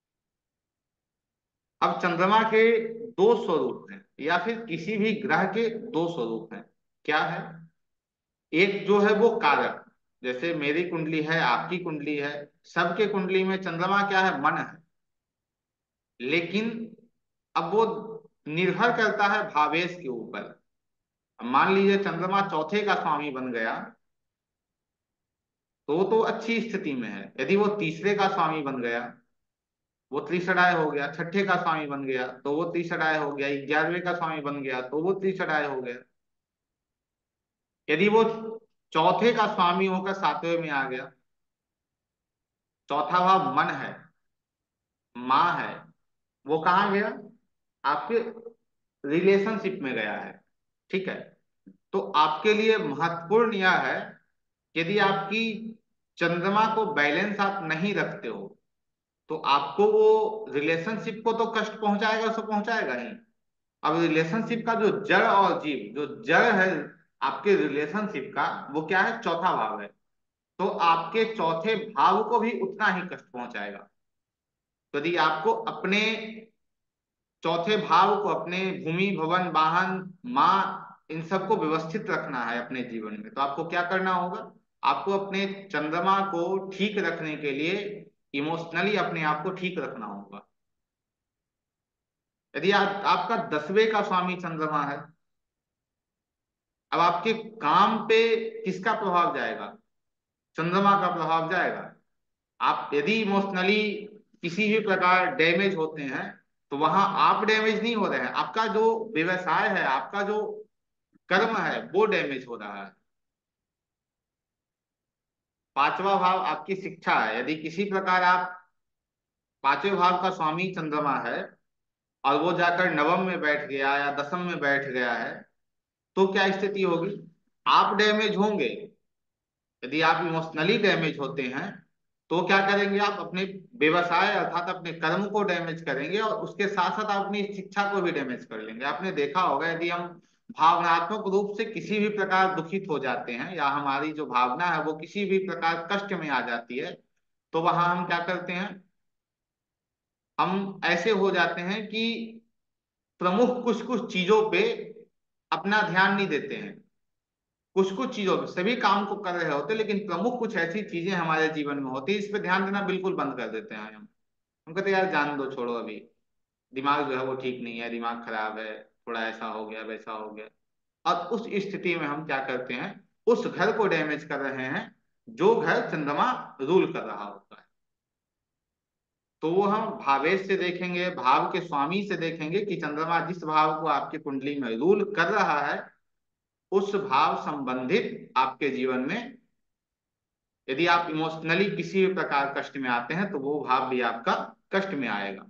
अब चंद्रमा के दो स्वरूप हैं, या फिर किसी भी ग्रह के दो स्वरूप हैं। क्या है? एक जो है वो कारक, जैसे मेरी कुंडली है, आपकी कुंडली है, सबके कुंडली में चंद्रमा क्या है, मन है। लेकिन अब वो निर्भर करता है भावेश के ऊपर। अब मान लीजिए चंद्रमा चौथे का स्वामी बन गया, तो वो तो अच्छी स्थिति में है। यदि वो तीसरे का स्वामी बन गया, वो त्रिशराय हो गया। छठे का स्वामी बन गया तो वो त्रिशराय हो गया। ग्यारहवें का स्वामी बन गया तो वो त्रिशराय हो गया। यदि वो चौथे का स्वामी होकर सातवें में आ गया, चौथा भाव मन है, माँ है, वो कहाँ गया, आपके रिलेशनशिप में गया है, ठीक है। तो आपके लिए महत्वपूर्ण यह है, यदि आपकी चंद्रमा को बैलेंस आप नहीं रखते हो, तो आपको वो रिलेशनशिप को तो कष्ट पहुंचाएगा, उसको पहुंचाएगा ही। अब रिलेशनशिप का जो जड़ और जीव, जो जड़ है आपके रिलेशनशिप का, वो क्या है, चौथा भाव है। तो आपके चौथे भाव को भी उतना ही कष्ट पहुंचाएगा। तो यदि आपको अपने चौथे भाव को, अपने भूमि भवन वाहन माँ, इन सबको व्यवस्थित रखना है अपने जीवन में, तो आपको क्या करना होगा, आपको अपने चंद्रमा को ठीक रखने के लिए इमोशनली अपने आप को ठीक रखना होगा। यदि आप, आपका दसवें का स्वामी चंद्रमा है, अब आपके काम पे किसका प्रभाव जाएगा, चंद्रमा का प्रभाव जाएगा। आप यदि इमोशनली किसी भी प्रकार डैमेज होते हैं, तो वहां आप डैमेज नहीं हो रहे हैं, आपका जो व्यवसाय है, आपका जो कर्म है वो डैमेज हो रहा है। पांचवा भाव आपकी शिक्षा है, यदि किसी प्रकार आप, पांचवें भाव का स्वामी चंद्रमा है और वो जाकर नवम में बैठ गया या दसम में बैठ गया है, तो क्या स्थिति होगी, आप डैमेज होंगे। यदि आप इमोशनली डैमेज होते हैं, तो क्या करेंगे आप, अपने व्यवसाय अर्थात अपने कर्म को डैमेज करेंगे और उसके साथ साथ आप अपनी शिक्षा को भी डैमेज कर लेंगे। आपने देखा होगा, यदि हम भावनात्मक रूप से किसी भी प्रकार दुखित हो जाते हैं या हमारी जो भावना है वो किसी भी प्रकार कष्ट में आ जाती है, तो वहां हम क्या करते हैं, हम ऐसे हो जाते हैं कि प्रमुख कुछ कुछ चीजों पे अपना ध्यान नहीं देते हैं। कुछ कुछ चीजों पे सभी काम को कर रहे होते हैं, लेकिन प्रमुख कुछ ऐसी चीजें हमारे जीवन में होती है, इस पे ध्यान देना बिल्कुल बंद कर देते हैं हम। हम कहते हैं यार जान दो, छोड़ो, अभी दिमाग जो है वो ठीक नहीं है, दिमाग खराब है, थोड़ा ऐसा हो गया वैसा हो गया। और उस स्थिति में हम क्या करते हैं, उस घर को डैमेज कर रहे हैं जो घर चंद्रमा रूल कर रहा होता है। तो वो हम भावेश से देखेंगे, भाव के स्वामी से देखेंगे कि चंद्रमा जिस भाव को आपकी कुंडली में रूल कर रहा है, उस भाव संबंधित आपके जीवन में यदि आप इमोशनली किसी भी प्रकार कष्ट में आते हैं तो वो भाव भी आपका कष्ट में आएगा।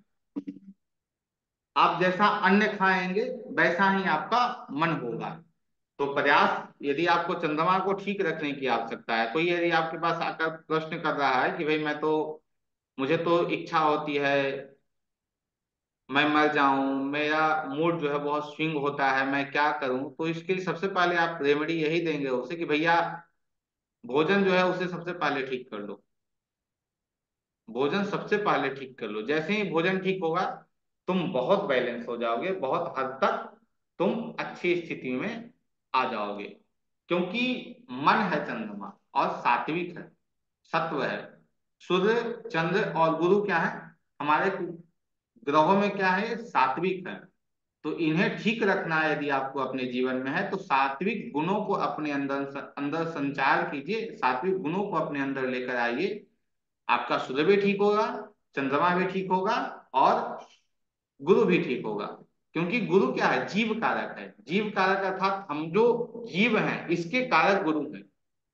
आप जैसा अन्न खाएंगे वैसा ही आपका मन होगा। तो प्रयास, यदि आपको चंद्रमा को ठीक रखने की आवश्यकता है, कोई यदि आपके पास आकर प्रश्न कर रहा है कि भाई मैं तो, मुझे तो इच्छा होती है मैं मर जाऊं, मेरा मूड जो है बहुत स्विंग होता है, मैं क्या करूं, तो इसके लिए सबसे पहले आप रेमेडी यही देंगे उसे कि भैया भोजन जो है उसे सबसे पहले ठीक कर लो। भोजन सबसे पहले ठीक कर लो, जैसे ही भोजन ठीक होगा तुम बहुत बैलेंस हो जाओगे, बहुत हद तक तुम अच्छी स्थिति में आ जाओगे। क्योंकि मन है चंद्रमा और सात्विक है, सत्व है। सूर्य चंद्र और गुरु क्या है, हमारे ग्रहों में क्या है, सात्विक है। तो इन्हें ठीक रखना है यदि आपको अपने जीवन में है, तो सात्विक गुणों को अपने अंदर अंदर संचार कीजिए, सात्विक गुणों को अपने अंदर लेकर आइए। आपका सूर्य भी ठीक होगा, चंद्रमा भी ठीक होगा और गुरु भी ठीक होगा। क्योंकि गुरु क्या है, जीव कारक है। जीव कारक अर्थात हम जो जीव हैं इसके कारक गुरु हैं।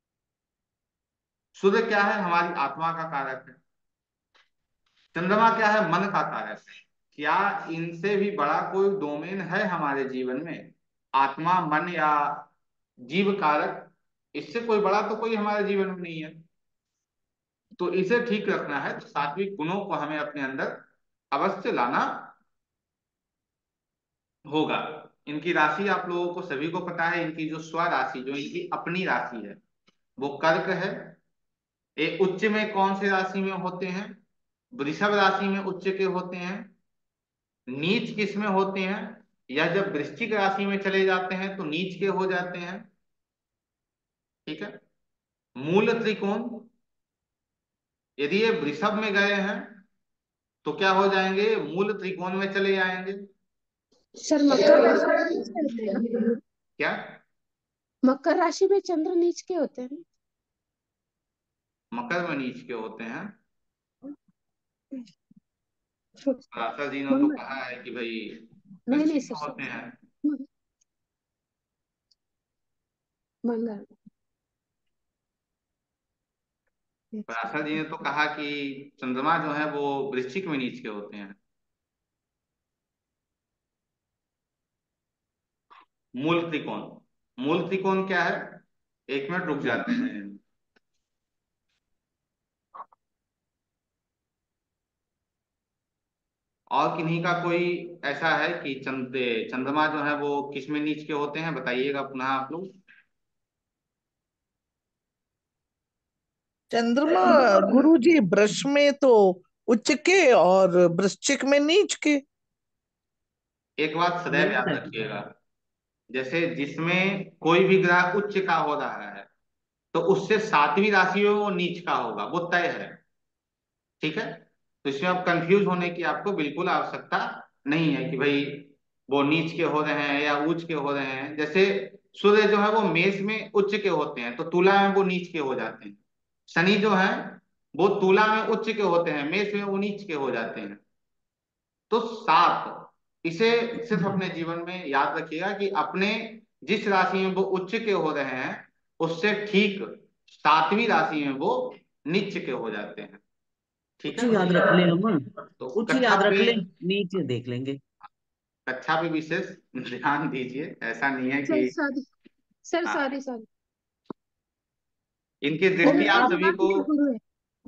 सूर्य क्या है, हमारी आत्मा का कारक है। चंद्रमा क्या है, मन का कारक है। क्या इनसे भी बड़ा कोई डोमेन है हमारे जीवन में, आत्मा मन या जीव कारक, इससे कोई बड़ा तो कोई हमारे जीवन में नहीं है। तो इसे ठीक रखना है तो सात्विक गुणों को हमें अपने अंदर अवश्य लाना होगा। इनकी राशि आप लोगों को सभी को पता है, इनकी जो स्व राशि, जो इनकी अपनी राशि है वो कर्क है। ये उच्च में कौन से राशि में होते हैं, वृषभ राशि में उच्च के होते हैं। नीच किस में होते हैं, या जब वृश्चिक राशि में चले जाते हैं तो नीच के हो जाते हैं। ठीक है। मूल त्रिकोण, यदि ये वृषभ में गए हैं तो क्या हो जाएंगे, मूल त्रिकोण में चले जाएंगे। सर मकर राशि में नीच के होते हैं। क्या, मकर राशि में चंद्र नीच के होते हैं। मकर में नीच के होते हैं। नहीं आशा जी ने तो कहा है कि भाई नहीं वृश्चिक सर में होते सर हैं। मंगल। पर आशा जी ने तो कहा कि चंद्रमा जो है वो वृश्चिक में नीच के होते हैं। मूल त्रिकोण, मूल त्रिकोण क्या है, एक मिनट रुक जाते हैं। और किन्हीं का कोई ऐसा है कि चंद चंद्रमा जो है वो किस में नीच के होते हैं, बताइएगा पुनः आप लोग। चंद्रमा गुरुजी वृष में तो उच्च के और वृश्चिक में नीच के। एक बात सदैव गलत याद है। रखिएगा, जैसे जिसमें कोई भी ग्रह उच्च का हो रहा है तो उससे सातवीं राशि में वो नीच का होगा, वो तय है। ठीक है। तो इसमें आप कंफ्यूज होने की आपको बिल्कुल आवश्यकता नहीं है कि भाई वो नीच के हो रहे हैं या उच्च के हो रहे हैं। जैसे सूर्य जो है वो मेष में उच्च के होते हैं तो तुला में वो नीच के हो जाते हैं। शनि जो है वो तुला में उच्च के होते हैं, मेष में वो नीच के हो जाते हैं। तो सात, इसे सिर्फ अपने जीवन में याद रखिएगा कि अपने जिस राशि में वो उच्च के हो रहे हैं उससे ठीक सातवीं राशि में वो नीच के हो जाते हैं। ठीक कुछ है। याद रख ले हम, तो कुछ कक्षा याद रख पे ले, नीचे देख लेंगे। कक्षा पे विशेष ध्यान दीजिए, ऐसा नहीं है सर कि सॉरी सर हाँ, सॉरी सॉरी इनकी वो दृष्टि मेरे आप आप सभी दिमाग को, में गुरु है।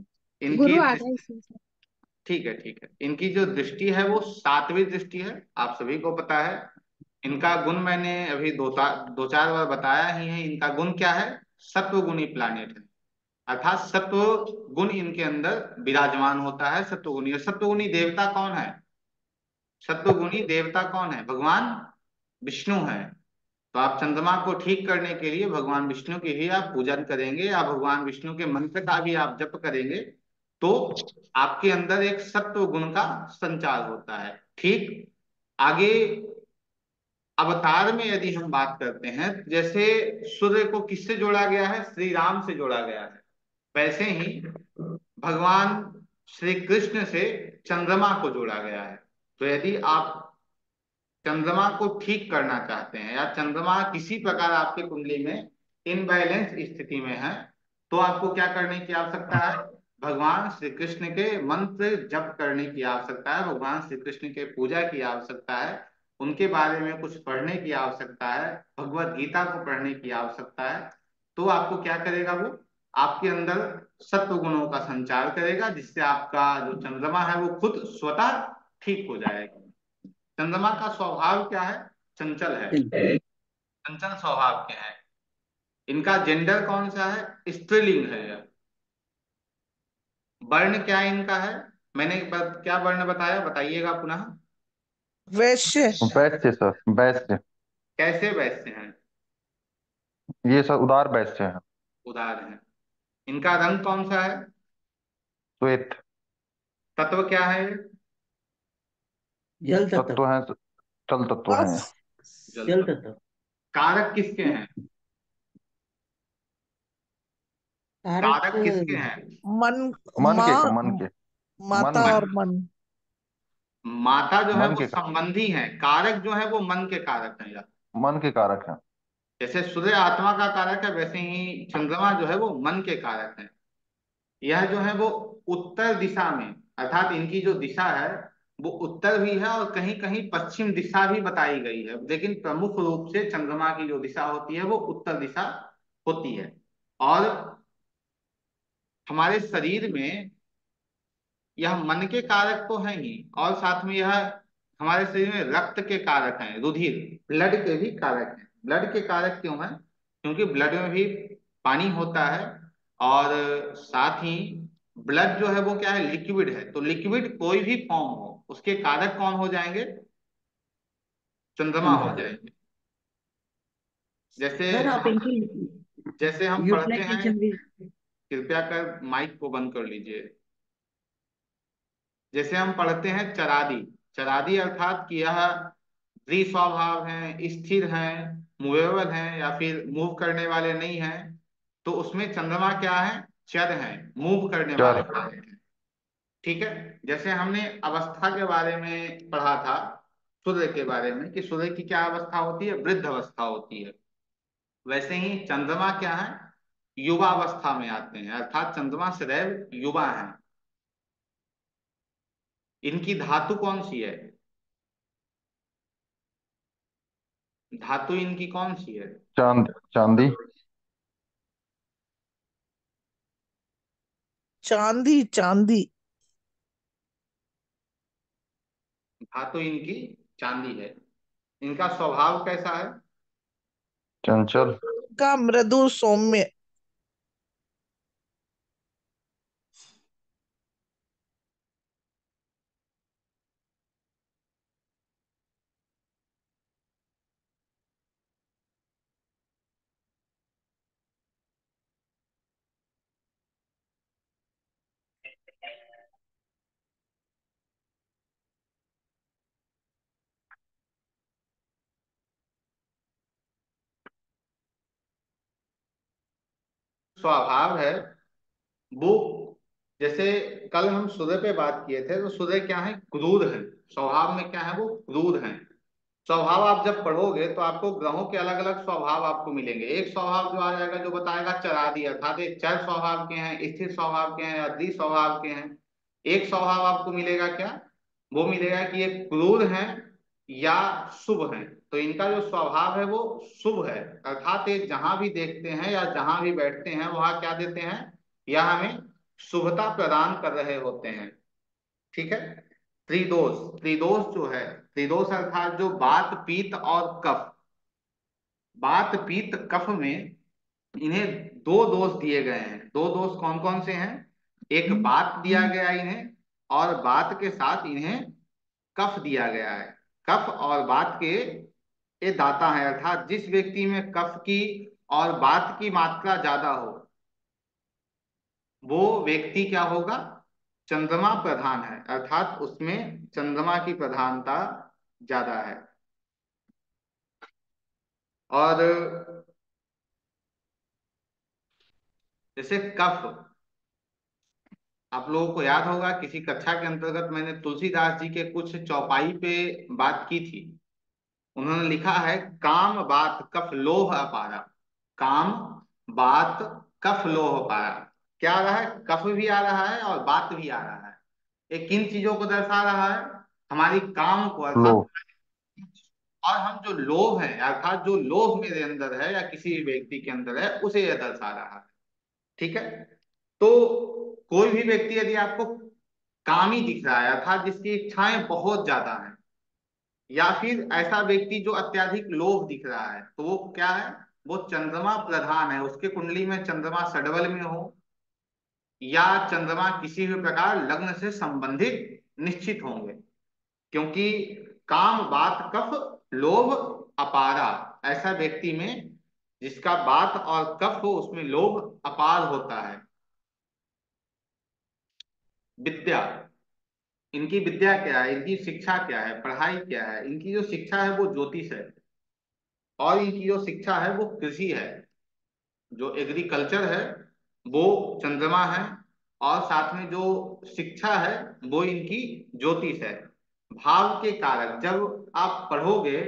इनकी गुरु आ दृष्टि- गए इसमें सर। ठीक है ठीक है, इनकी जो दृष्टि है वो सातवीं दृष्टि है, आप सभी को पता है। इनका गुण मैंने अभी दो ता- दो चार बार बताया ही है। इनका गुण क्या है? सत्व गुणी प्लानेट है, अर्थात सत्व गुण इनके अंदर विराजमान होता है। सत्वगुणी, और सत्वगुणी देवता कौन है? सत्वगुणी देवता कौन है? भगवान विष्णु है। तो आप चंद्रमा को ठीक करने के लिए भगवान विष्णु की ही आप पूजन करेंगे, या भगवान विष्णु के मंत्र का भी आप जप करेंगे, तो आपके अंदर एक सत्व गुण का संचार होता है। ठीक। आगे अवतार में यदि हम बात करते हैं, जैसे सूर्य को किससे जोड़ा गया है? श्री राम से जोड़ा गया है। वैसे ही भगवान श्री कृष्ण से चंद्रमा को जोड़ा गया है। तो यदि आप चंद्रमा को ठीक करना चाहते हैं, या चंद्रमा किसी प्रकार आपके कुंडली में इनबैलेंस स्थिति में है, तो आपको क्या करने की आवश्यकता है? भगवान श्री कृष्ण के मंत्र जप करने की आवश्यकता है, भगवान श्री कृष्ण के पूजा की आवश्यकता है, उनके बारे में कुछ पढ़ने की आवश्यकता है, भगवत गीता को पढ़ने की आवश्यकता है। तो आपको क्या करेगा? वो आपके अंदर सत्व गुणों का संचार करेगा, जिससे आपका जो चंद्रमा है वो खुद स्वतः ठीक हो जाएगा। चंद्रमा का स्वभाव क्या है? चंचल है, चंचल स्वभाव के है। इनका जेंडर कौन सा है? स्त्रीलिंग है यह। वर्ण क्या इनका है? मैंने ब- क्या वर्ण बताया, बताइएगा पुनः। वैश्य। वैश्य सर, वैश्य। कैसे वैश्य हैं? ये सर उदार वैश्य है। उदार हैं। इनका रंग कौन सा है? श्वेत। तत्व क्या है? जल तत्व। तत्व है, जल तत्व है। बस जल जल तत्व। तत्व। कारक किसके हैं? कारक कारक किसके हैं? मन। मन के, माँ। मन के, मन माता में, और मन। माता जो है मन वो के, संबंधी है, कारक जो है वो मन के कारक है। मन के कारक है। जैसे सूर्य आत्मा का कारक है, वैसे ही चंद्रमा जो है वो मन के कारक है। यह जो है वो उत्तर दिशा में, अर्थात इनकी जो दिशा है वो उत्तर भी है, और कहीं कहीं पश्चिम दिशा भी बताई गई है, लेकिन प्रमुख रूप से चंद्रमा की जो दिशा होती है वो उत्तर दिशा होती है। और हमारे शरीर में यह मन के कारक तो है ही, और साथ में यह हमारे शरीर में रक्त के कारक हैं, रुधिर, ब्लड के भी कारक हैं। ब्लड के कारक क्यों हैं? क्योंकि ब्लड में भी पानी होता है, और साथ ही ब्लड जो है वो क्या है? लिक्विड है। तो लिक्विड कोई भी फॉर्म हो, उसके कारक कौन हो जाएंगे? चंद्रमा हो चंद्रमा। जाएंगे। जैसे सर आप हम इनकी जैसे हम पढ़ते हैं, यूटिलाइजेशन भी। कृपया कर माइक को बंद कर लीजिए। जैसे हम पढ़ते हैं चरादी, चरादी अर्थात कि यह द्विस्वभाव हैं, स्थिर हैं, मूवेबल हैं, या फिर मूव करने वाले नहीं हैं। तो उसमें चंद्रमा क्या है? चर हैं, मूव करने वाले चर। प्लैनेट हैं। ठीक है। जैसे हमने अवस्था के बारे में पढ़ा था, सूर्य के बारे में, कि सूर्य की क्या अवस्था होती है? वृद्ध अवस्था होती है। वैसे ही चंद्रमा क्या है? युवा अवस्था में आते हैं, अर्थात चंद्रमा सदैव युवा है। इनकी धातु कौन सी है? धातु इनकी कौन सी है? चांद, चांदी। चांदी। चांदी। धातु इनकी चांदी है। इनका स्वभाव कैसा है? चंचल। का मृदु सौम्य। स्वभाव है वो, जैसे कल हम सूर्य पे बात किए थे, तो सूर्य क्या है? क्रूर है। स्वभाव में क्या है? वो क्रूर है। स्वभाव आप जब पढ़ोगे तो आपको ग्रहों के अलग अलग स्वभाव आपको मिलेंगे। एक स्वभाव जो आ जाएगा जो बताएगा चरादी, अर्थात ये चर स्वभाव के हैं, स्थिर स्वभाव के हैं, या द्वि स्वभाव के हैं। एक स्वभाव आपको मिलेगा क्या? वो मिलेगा कि ये क्रूर हैं या शुभ हैं। तो इनका जो स्वभाव है वो शुभ है, अर्थात ये जहां भी देखते हैं या जहां भी बैठते हैं वहां क्या देते हैं? या हमें शुभता प्रदान कर रहे होते हैं। ठीक है। त्रिदोष, त्रिदोष जो है, त्रिदोष अर्थात जो बात पीत और कफ, बात पीत कफ में इन्हें दो दोष दिए गए हैं। दो दोष कौन कौन से हैं? एक बात दिया गया इन्हें, और बात के साथ इन्हें कफ दिया गया है। कफ और बात के ये दाता है, अर्थात जिस व्यक्ति में कफ की और बात की मात्रा ज्यादा हो वो व्यक्ति क्या होगा? चंद्रमा प्रधान है, अर्थात उसमें चंद्रमा की प्रधानता ज्यादा है। और जैसे कफ, आप लोगों को याद होगा किसी कक्षा के अंतर्गत मैंने तुलसीदास जी के कुछ चौपाई पे बात की थी। उन्होंने लिखा है, काम बात कफ लोह अपारा, काम बात कफ लोह अपारा। क्या आ रहा है? कफ भी आ रहा है और बात भी आ रहा है। ये किन चीजों को दर्शा रहा है? हमारी काम को, लो। अर्थात और हम जो लोभ है, अर्थात जो लोभ मेरे अंदर है या किसी भी व्यक्ति के अंदर है, उसे यह दर्शा रहा है। ठीक है। तो कोई भी व्यक्ति यदि आपको कामी दिख रहा है, अर्थात जिसकी इच्छाएं बहुत ज्यादा हैं, या फिर ऐसा व्यक्ति जो अत्यधिक लोभ दिख रहा है, तो वो क्या है? वो चंद्रमा प्रधान है। उसके कुंडली में चंद्रमा षडबल में हो या चंद्रमा किसी भी प्रकार लग्न से संबंधित निश्चित होंगे, क्योंकि काम बात कफ लोभ अपारा, ऐसा व्यक्ति में जिसका बात और कफ हो उसमें लोभ अपार होता है। विद्या, इनकी विद्या क्या है? इनकी शिक्षा क्या है? पढ़ाई क्या है? इनकी जो शिक्षा है वो ज्योतिष है, और इनकी जो शिक्षा है वो कृषि है। जो एग्रीकल्चर है वो चंद्रमा है, और साथ में जो शिक्षा है वो इनकी ज्योतिष है। भाव के कारक, जब आप पढ़ोगे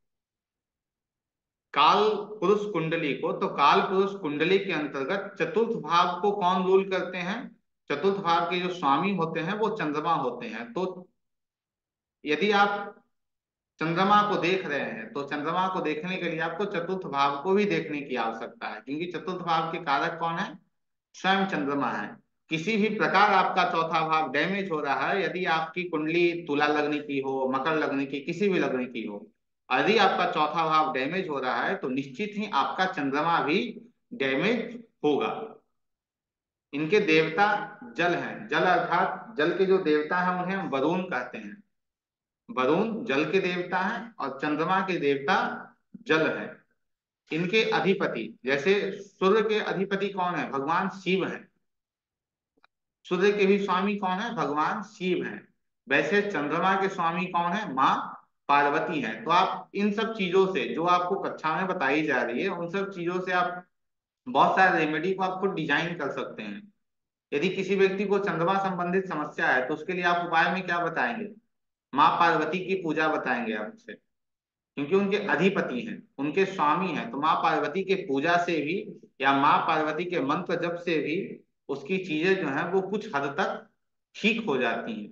काल पुरुष कुंडली को, तो काल पुरुष कुंडली के अंतर्गत चतुर्थ भाव को कौन रूल करते हैं? चतुर्थ भाव के जो स्वामी होते हैं वो चंद्रमा होते हैं। तो यदि आप चंद्रमा को देख रहे हैं तो चंद्रमा को देखने के लिए आपको चतुर्थ भाव को भी देखने की आवश्यकता है, क्योंकि चतुर्थ भाव के कारक कौन है? स्वयं चंद्रमा है। किसी भी प्रकार आपका चौथा भाव डैमेज हो रहा है, यदि आपकी कुंडली तुला लगने की हो, मकर लगने की, किसी भी लगने की हो, यदि आपका चौथा भाव डैमेज हो रहा है तो निश्चित ही आपका चंद्रमा भी डैमेज होगा। इनके देवता जल हैं, जल अर्थात जल के जो देवता हैं उन्हें हम वरुण कहते हैं। वरुण जल के देवता हैं और चंद्रमा के देवता जल है। इनके अधिपति, जैसे सूर्य के अधिपति कौन है? भगवान शिव है। सूर्य के भी स्वामी कौन है? भगवान शिव हैं। वैसे चंद्रमा के स्वामी कौन है? माँ पार्वती हैं। तो आप इन सब चीजों से, जो आपको कक्षा में बताई जा रही है, उन सब चीजों से आप बहुत सारे रेमेडी को आप खुद डिजाइन कर सकते हैं। यदि किसी व्यक्ति को चंद्रमा संबंधित समस्या है तो उसके लिए आप उपाय में क्या बताएंगे? माँ पार्वती की पूजा बताएंगे आपसे, क्योंकि उनके अधिपति हैं, उनके स्वामी हैं। तो माँ पार्वती के पूजा से भी या माँ पार्वती के मंत्र जप से भी उसकी चीजें जो हैं वो कुछ हद तक ठीक हो जाती हैं।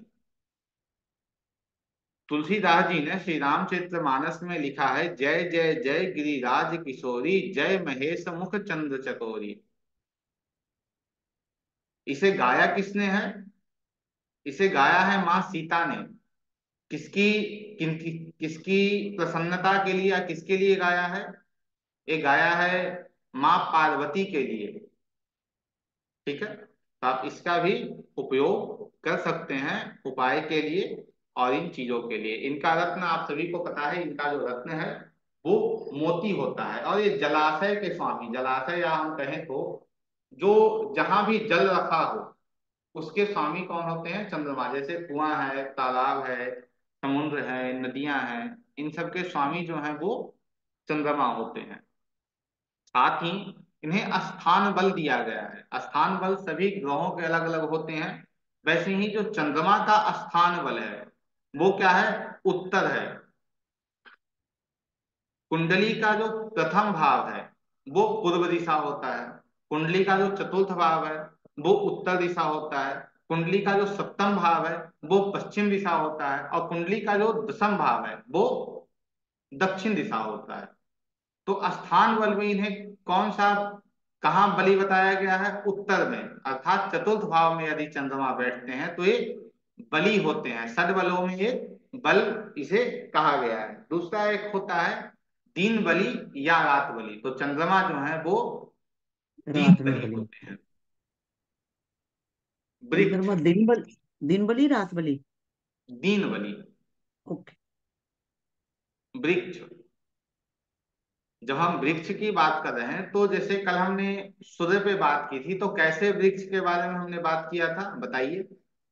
तुलसीदास जी ने श्री रामचरितमानस में लिखा है, जय जय जय गिरिराज किशोरी, जय महेश मुख चंद्र चकोरी। इसे गाया किसने है? इसे गाया है माँ सीता ने। किसकी किनकी किसकी प्रसन्नता के लिए या किसके लिए गाया है? ये गाया है माँ पार्वती के लिए। ठीक है। तो आप इसका भी उपयोग कर सकते हैं उपाय के लिए और इन चीजों के लिए। इनका रत्न आप सभी को पता है, इनका जो रत्न है वो मोती होता है। और ये जलाशय के स्वामी, जलाशय या हम कहें तो जो जहां भी जल रखा हो उसके स्वामी कौन होते हैं? चंद्रमा। जैसे कुआं है, तालाब है, समुद्र है, नदियां हैं, इन सब के स्वामी जो हैं वो चंद्रमा होते हैं। साथ ही इन्हें स्थान बल दिया गया है। स्थान बल सभी ग्रहों के अलग अलग होते हैं, वैसे ही जो चंद्रमा का स्थान बल है वो क्या है? उत्तर है। कुंडली का जो प्रथम भाव है वो पूर्व दिशा होता है। कुंडली का जो चतुर्थ भाव है वो उत्तर दिशा होता है। कुंडली का जो सप्तम भाव है वो पश्चिम दिशा होता है, और कुंडली का जो दसम भाव है वो दक्षिण दिशा होता है। तो स्थान बल में इन्हें कौन सा कहाँ बलि बताया गया है? उत्तर में, अर्थात चतुर्थ भाव में यदि चंद्रमा बैठते हैं तो ये बलि होते हैं। षड बलों में एक बल इसे कहा गया है। दूसरा एक होता है दिन बलि या रात बलि। तो चंद्रमा जो है वो दिन रात में बलि बलि। होते हैं। वृक्ष, चंद्रमा दिन बल दिन बलि रात बलि। दिन बलि। ओके। वृक्ष, जब हम वृक्ष की बात कर रहे हैं तो जैसे कल हमने सूर्य पे बात की थी, तो कैसे वृक्ष के बारे में हमने बात किया था, बताइए।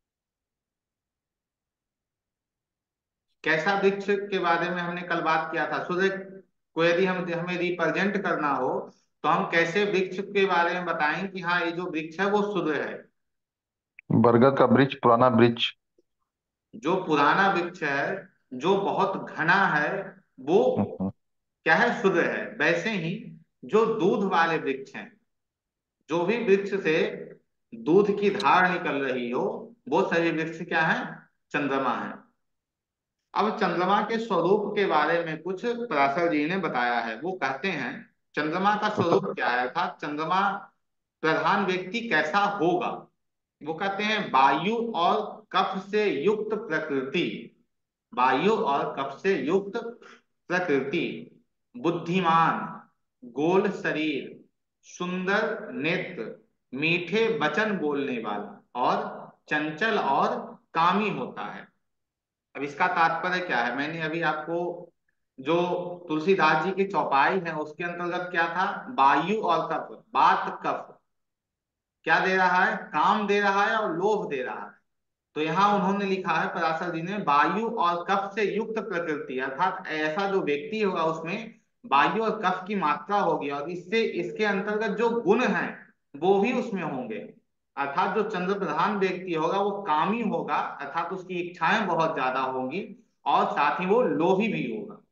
कैसा वृक्ष के बारे में हमने कल बात किया था? सूर्य को यदि हम हमें रिप्रेजेंट करना हो तो हम कैसे वृक्ष के बारे में बताएं कि हाँ ये जो वृक्ष है वो सूर्य है? बरगद का वृक्ष, पुराना वृक्ष। जो पुराना वृक्ष है, जो बहुत घना है, वो हम्म, क्या है? सूर्य है। वैसे ही जो दूध वाले वृक्ष हैं, जो भी वृक्ष से दूध की धार निकल रही हो, वो सभी वृक्ष क्या है? चंद्रमा है। अब चंद्रमा के स्वरूप के बारे में कुछ पराशर जी ने बताया है। वो कहते हैं चंद्रमा का तो स्वरूप सर क्या है, अर्थात चंद्रमा प्रधान व्यक्ति कैसा होगा। वो कहते हैं वायु और कफ से युक्त प्रकृति, वायु और कफ से युक्त प्रकृति, बुद्धिमान, गोल शरीर, सुंदर नेत्र, मीठे वचन बोलने वाला और चंचल और कामी होता है। अब इसका तात्पर्य क्या है? मैंने अभी आपको जो तुलसीदास जी की चौपाई है उसके अंतर्गत क्या था? वायु और कफ, बात कफ क्या दे रहा है? काम दे रहा है और लोभ दे रहा है। तो यहाँ उन्होंने लिखा है पराशर जी ने, वायु और कफ से युक्त प्रकृति, अर्थात ऐसा जो व्यक्ति होगा उसमें वायु और कफ की मात्रा होगी, और इससे इसके अंतर्गत जो गुण हैं वो भी उसमें होंगे। अर्थात जो चंद्र प्रधान व्यक्ति होगा वो कामी होगा, अर्थात उसकी इच्छाएं बहुत ज्यादा होंगी, और साथ ही वो लोभी भी होगा।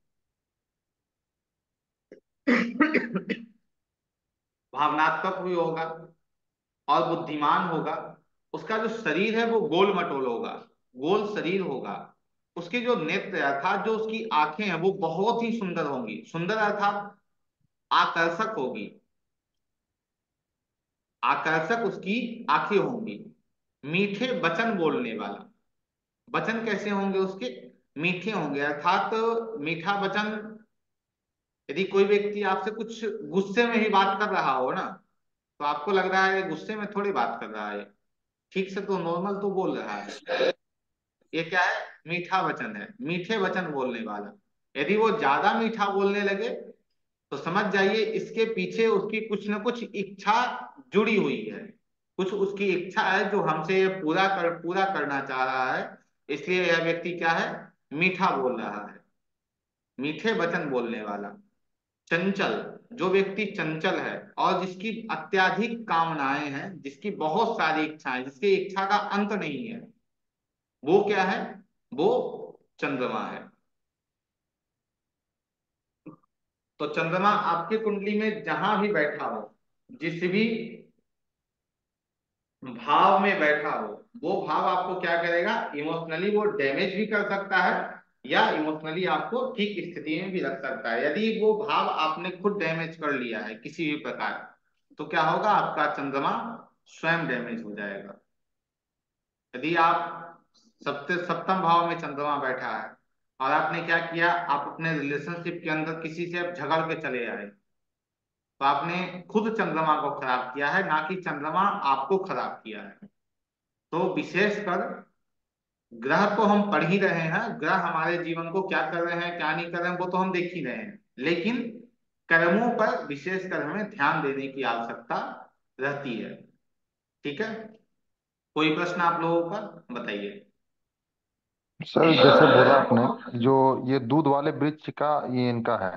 भावनात्मक भी होगा और बुद्धिमान होगा। उसका जो शरीर है वो गोल मटोल होगा, गोल शरीर होगा। उसके जो नेत्र है, अर्थात जो उसकी आंखें हैं वो बहुत ही सुंदर होंगी। सुंदर अर्थात आकर्षक होगी, आकर्षक उसकी आंखें होंगी। मीठे वचन बोलने वाला, वचन कैसे होंगे उसके? मीठे होंगे, अर्थात मीठा वचन। यदि कोई व्यक्ति आपसे कुछ गुस्से में ही बात कर रहा हो ना, तो आपको लग रहा है गुस्से में थोड़ी बात कर रहा है, ठीक से तो नॉर्मल तो बोल रहा है। ये क्या है? मीठा वचन है, मीठे वचन बोलने वाला। यदि वो ज्यादा मीठा बोलने लगे तो समझ जाइए इसके पीछे उसकी कुछ ना कुछ इच्छा जुड़ी हुई है। कुछ उसकी इच्छा है जो हमसे ये पूरा कर पूरा करना चाह रहा है, इसलिए यह व्यक्ति क्या है? मीठा बोल रहा है, मीठे वचन बोलने वाला। चंचल, जो व्यक्ति चंचल है और जिसकी अत्याधिक कामनाएं हैं, जिसकी बहुत सारी इच्छाएं, जिसकी इच्छा का अंत नहीं है, वो क्या है? वो चंद्रमा है। तो चंद्रमा आपकी कुंडली में जहां भी बैठा हो, जिस भी भाव में बैठा हो, वो भाव आपको क्या करेगा? इमोशनली वो डैमेज भी कर सकता है या इमोशनली आपको ठीक स्थिति में भी रख सकता है। यदि वो भाव आपने खुद डैमेज कर लिया है किसी भी प्रकार, तो क्या होगा? आपका चंद्रमा स्वयं डैमेज हो जाएगा। यदि आप सप्त सप्तम भाव में चंद्रमा बैठा है और आपने क्या किया, आप अपने रिलेशनशिप के अंदर किसी से अब झगड़ के चले आए, तो आपने खुद चंद्रमा को खराब किया है, ना कि चंद्रमा आपको खराब किया है। तो विशेषकर ग्रह तो हम पढ़ ही रहे हैं, ग्रह हमारे जीवन को क्या कर रहे हैं क्या नहीं कर रहे हैं वो तो हम देख ही रहे हैं, लेकिन कर्मों पर विशेषकर हमें ध्यान देने की आवश्यकता रहती है। ठीक है, कोई प्रश्न आप लोगों का? बताइए। सर जैसे बोला आपने, जो ये दूध वाले वृक्ष का ये इनका है,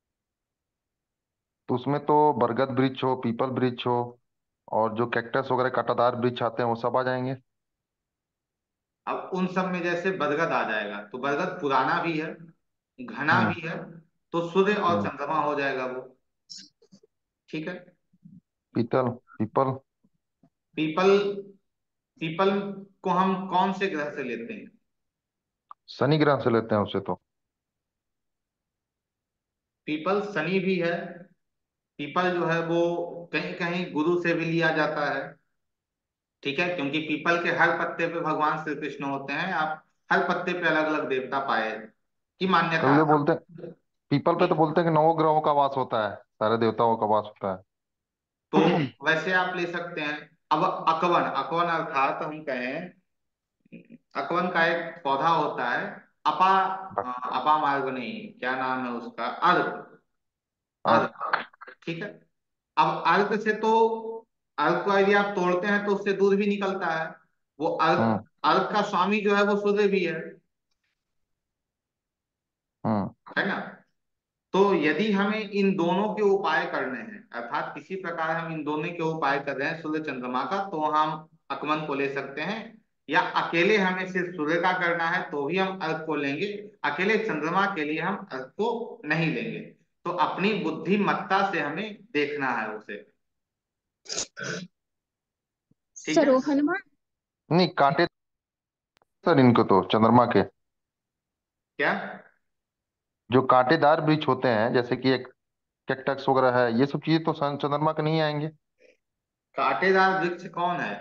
तो उसमें तो बरगद वृक्ष हो, पीपल वृक्ष हो, और जो कैक्टस वगैरह कांटादार वृक्ष आते हैं वो सब आ जाएंगे। अब उन सब में जैसे बरगद आ जाएगा, तो बरगद पुराना भी है, घना हम्म। भी है, तो सूर्य और हम्म। चंद्रमा हो जाएगा वो। ठीक है। पीतल, पीपल। पीपल, पीपल को हम कौन से ग्रह से लेते हैं? शनि ग्रह से लेते हैं उसे तो। पीपल शनि भी है, पीपल जो है वो कहीं कहीं गुरु से भी लिया जाता है, ठीक है, क्योंकि पीपल के हर पत्ते पे भगवान श्री कृष्ण होते हैं। आप हर पत्ते पे अलग अलग देवता पाए की मान्यता कबीले है। बोलते हैं, पीपल पे तो ठीक। बोलते हैं कि नौ ग्रहों का वास होता है, सारे देवताओं का वास होता तो है। वैसे आप ले सकते हैं। अब अकवन, अकवन अर्थात हम कहें, अकवन का एक पौधा होता है, अपा, अ, अपा मार्ग नहीं, क्या नाम है उसका, अर्क। हाँ। अर्क, ठीक है। अब अर्क से तो, अर्क को यदि आप तोड़ते हैं तो उससे दूध भी निकलता है। वो अर्क, हम्म। अर्क का स्वामी जो है वो सूर्य भी है हम्म। है ना। तो यदि हमें इन दोनों के उपाय करने हैं, अर्थात किसी प्रकार हम इन दोनों के उपाय कर रहे हैं सूर्य चंद्रमा का, तो हम अकमन को ले सकते हैं। या अकेले हमें सिर्फ सूर्य का करना है तो भी हम अर्क को लेंगे। अकेले चंद्रमा के लिए हम अर्क को नहीं लेंगे। तो अपनी बुद्धिमत्ता से हमें देखना है उसे। ठीक सर है। वो हनुमान। नहीं, कांटे सर इनको तो चंद्रमा के, क्या? जो कांटेदार वृक्ष होते हैं जैसे कि एक कैक्टस वगैरह है, ये सब चीजें तो सन- चंद्रमा के नहीं आएंगे। कांटेदार वृक्ष कौन है?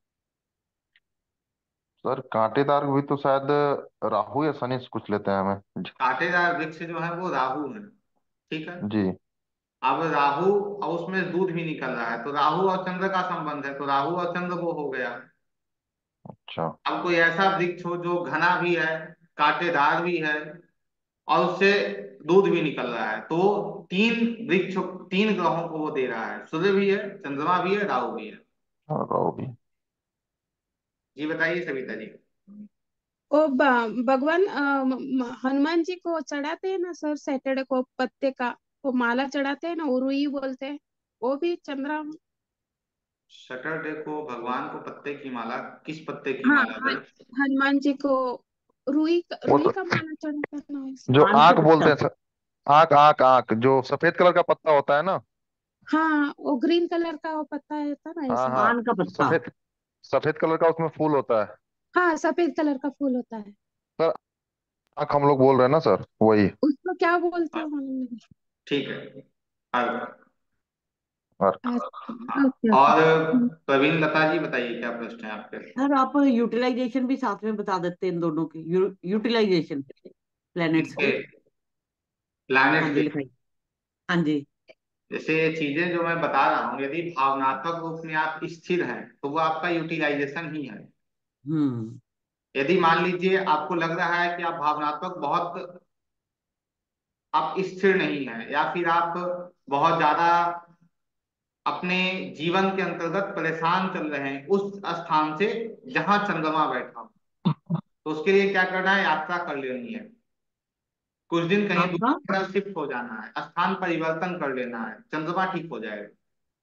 सर कांटेदार भी तो शायद राहु या शनि से कुछ लेते हैं हमें। जी। कांटेदार वृक्ष जो है वो राहु है, ठीक है। जी। अब राहु, अब उसमें दूध भी निकल रहा है, तो राहु और चंद्र का संबंध है, तो राहु और चंद्र वो हो गया। अच्छा। अब कोई ऐसा वृक्ष हो जो घना भी है, कांटेदार भी है, और उससे दूध भी निकल रहा है, तो तीन वृक्ष, तीन ग्रहों को वो दे रहा है, सूर्य भी है, चंद्रमा भी है, राहु भी है। हाँ, राहु भी। जी बताइए सविता जी। वो ब- भगवान अ, म- म- हनुमान जी को चढ़ाते हैं ना सर, सैटरडे को पत्ते का वो माला चढ़ाते हैं ना, वो रुई बोलते हैं, वो भी चंद्रा। सैटरडे को भगवान को पत्ते की माला, किस पत्ते की हाँ माला हन- भाई? हनुमान जी को रुई वो रुई तो का माला चढ़ाते हैं ना ऐसे। जो पान का आंख बोलते पत्ता। हैं सर, आंख आंख आंख जो सफेद कलर का पत्ता होता है ना। हाँ वो ग्रीन कलर का वो पत्ता रहता है ना हाँ ऐसे। हाँ। पान का पत्ता। सफेद, सफेद कलर का उसमें फूल होता है। हाँ सफेद कलर का फूल होता है। सर आंख हम लोग बोल रहे हैं ना सर, वही। उसको क्या बोलते हाँ, हैं मालूम नहीं। ठीक है। अर्क। और अच्छा हाँ, ओके और ओके। प्रवीण लता जी बताइए क्या प्रश्न है आपके? सर आप यूटिलाइजेशन भी साथ में बता देते हैं इन दोनों की, यू, यूटिलाइजेशन प्लैनेट्स इनके की। हाँ प्लैनेट्स जी के, लिखाइए। हाँ जी। जैसे ये चीजें जो मैं बता रहा हूँ, यदि भावनात्मक रूप में आप स्थिर हैं तो वो आपका यूटिलाइजेशन ही है। हम्म। यदि मान लीजिए आपको लग रहा है कि आप भावनात्मक बहुत, आप स्थिर नहीं है, या फिर आप बहुत ज्यादा अपने जीवन के अंतर्गत परेशान चल रहे हैं उस स्थान से जहां चंद्रमा बैठा हो, तो उसके लिए क्या करना है, यात्रा कर लेनी है। कुछ दिन कहीं आपका। दूसरी तरफ शिफ्ट हो जाना है, स्थान परिवर्तन कर लेना है, चंद्रमा ठीक हो जाएगा।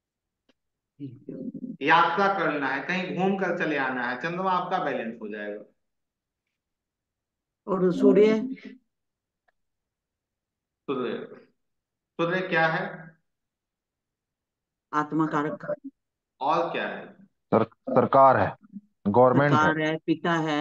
यात्रा कर लेना है, कहीं घूम कर चले आना है, चंद्रमा आपका बैलेंस हो जाएगा। और सूर्य। सूर्य, सूर्य क्या है? आत्मा कारक। और क्या है? सर सरकार है, गवर्नमेंट है। सरकार है, पिता है।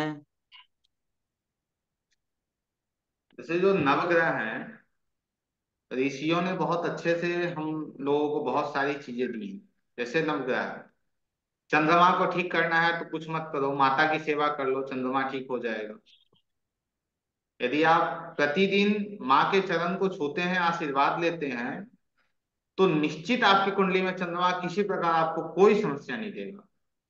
जैसे जो नवग्रह हैं, ऋषियों ने बहुत अच्छे से हम लोगों को बहुत सारी चीजें दी हैं। जैसे नवग्रह, चंद्रमा को ठीक करना है तो कुछ मत करो, माता की सेवा कर लो, चंद्रमा ठीक हो जाएगा। यदि आप प्रतिदिन माँ के चरण को छूते हैं, आशीर्वाद लेते हैं, तो निश्चित आपकी कुंडली में चंद्रमा किसी प्रकार आपको कोई समस्या नहीं देगा।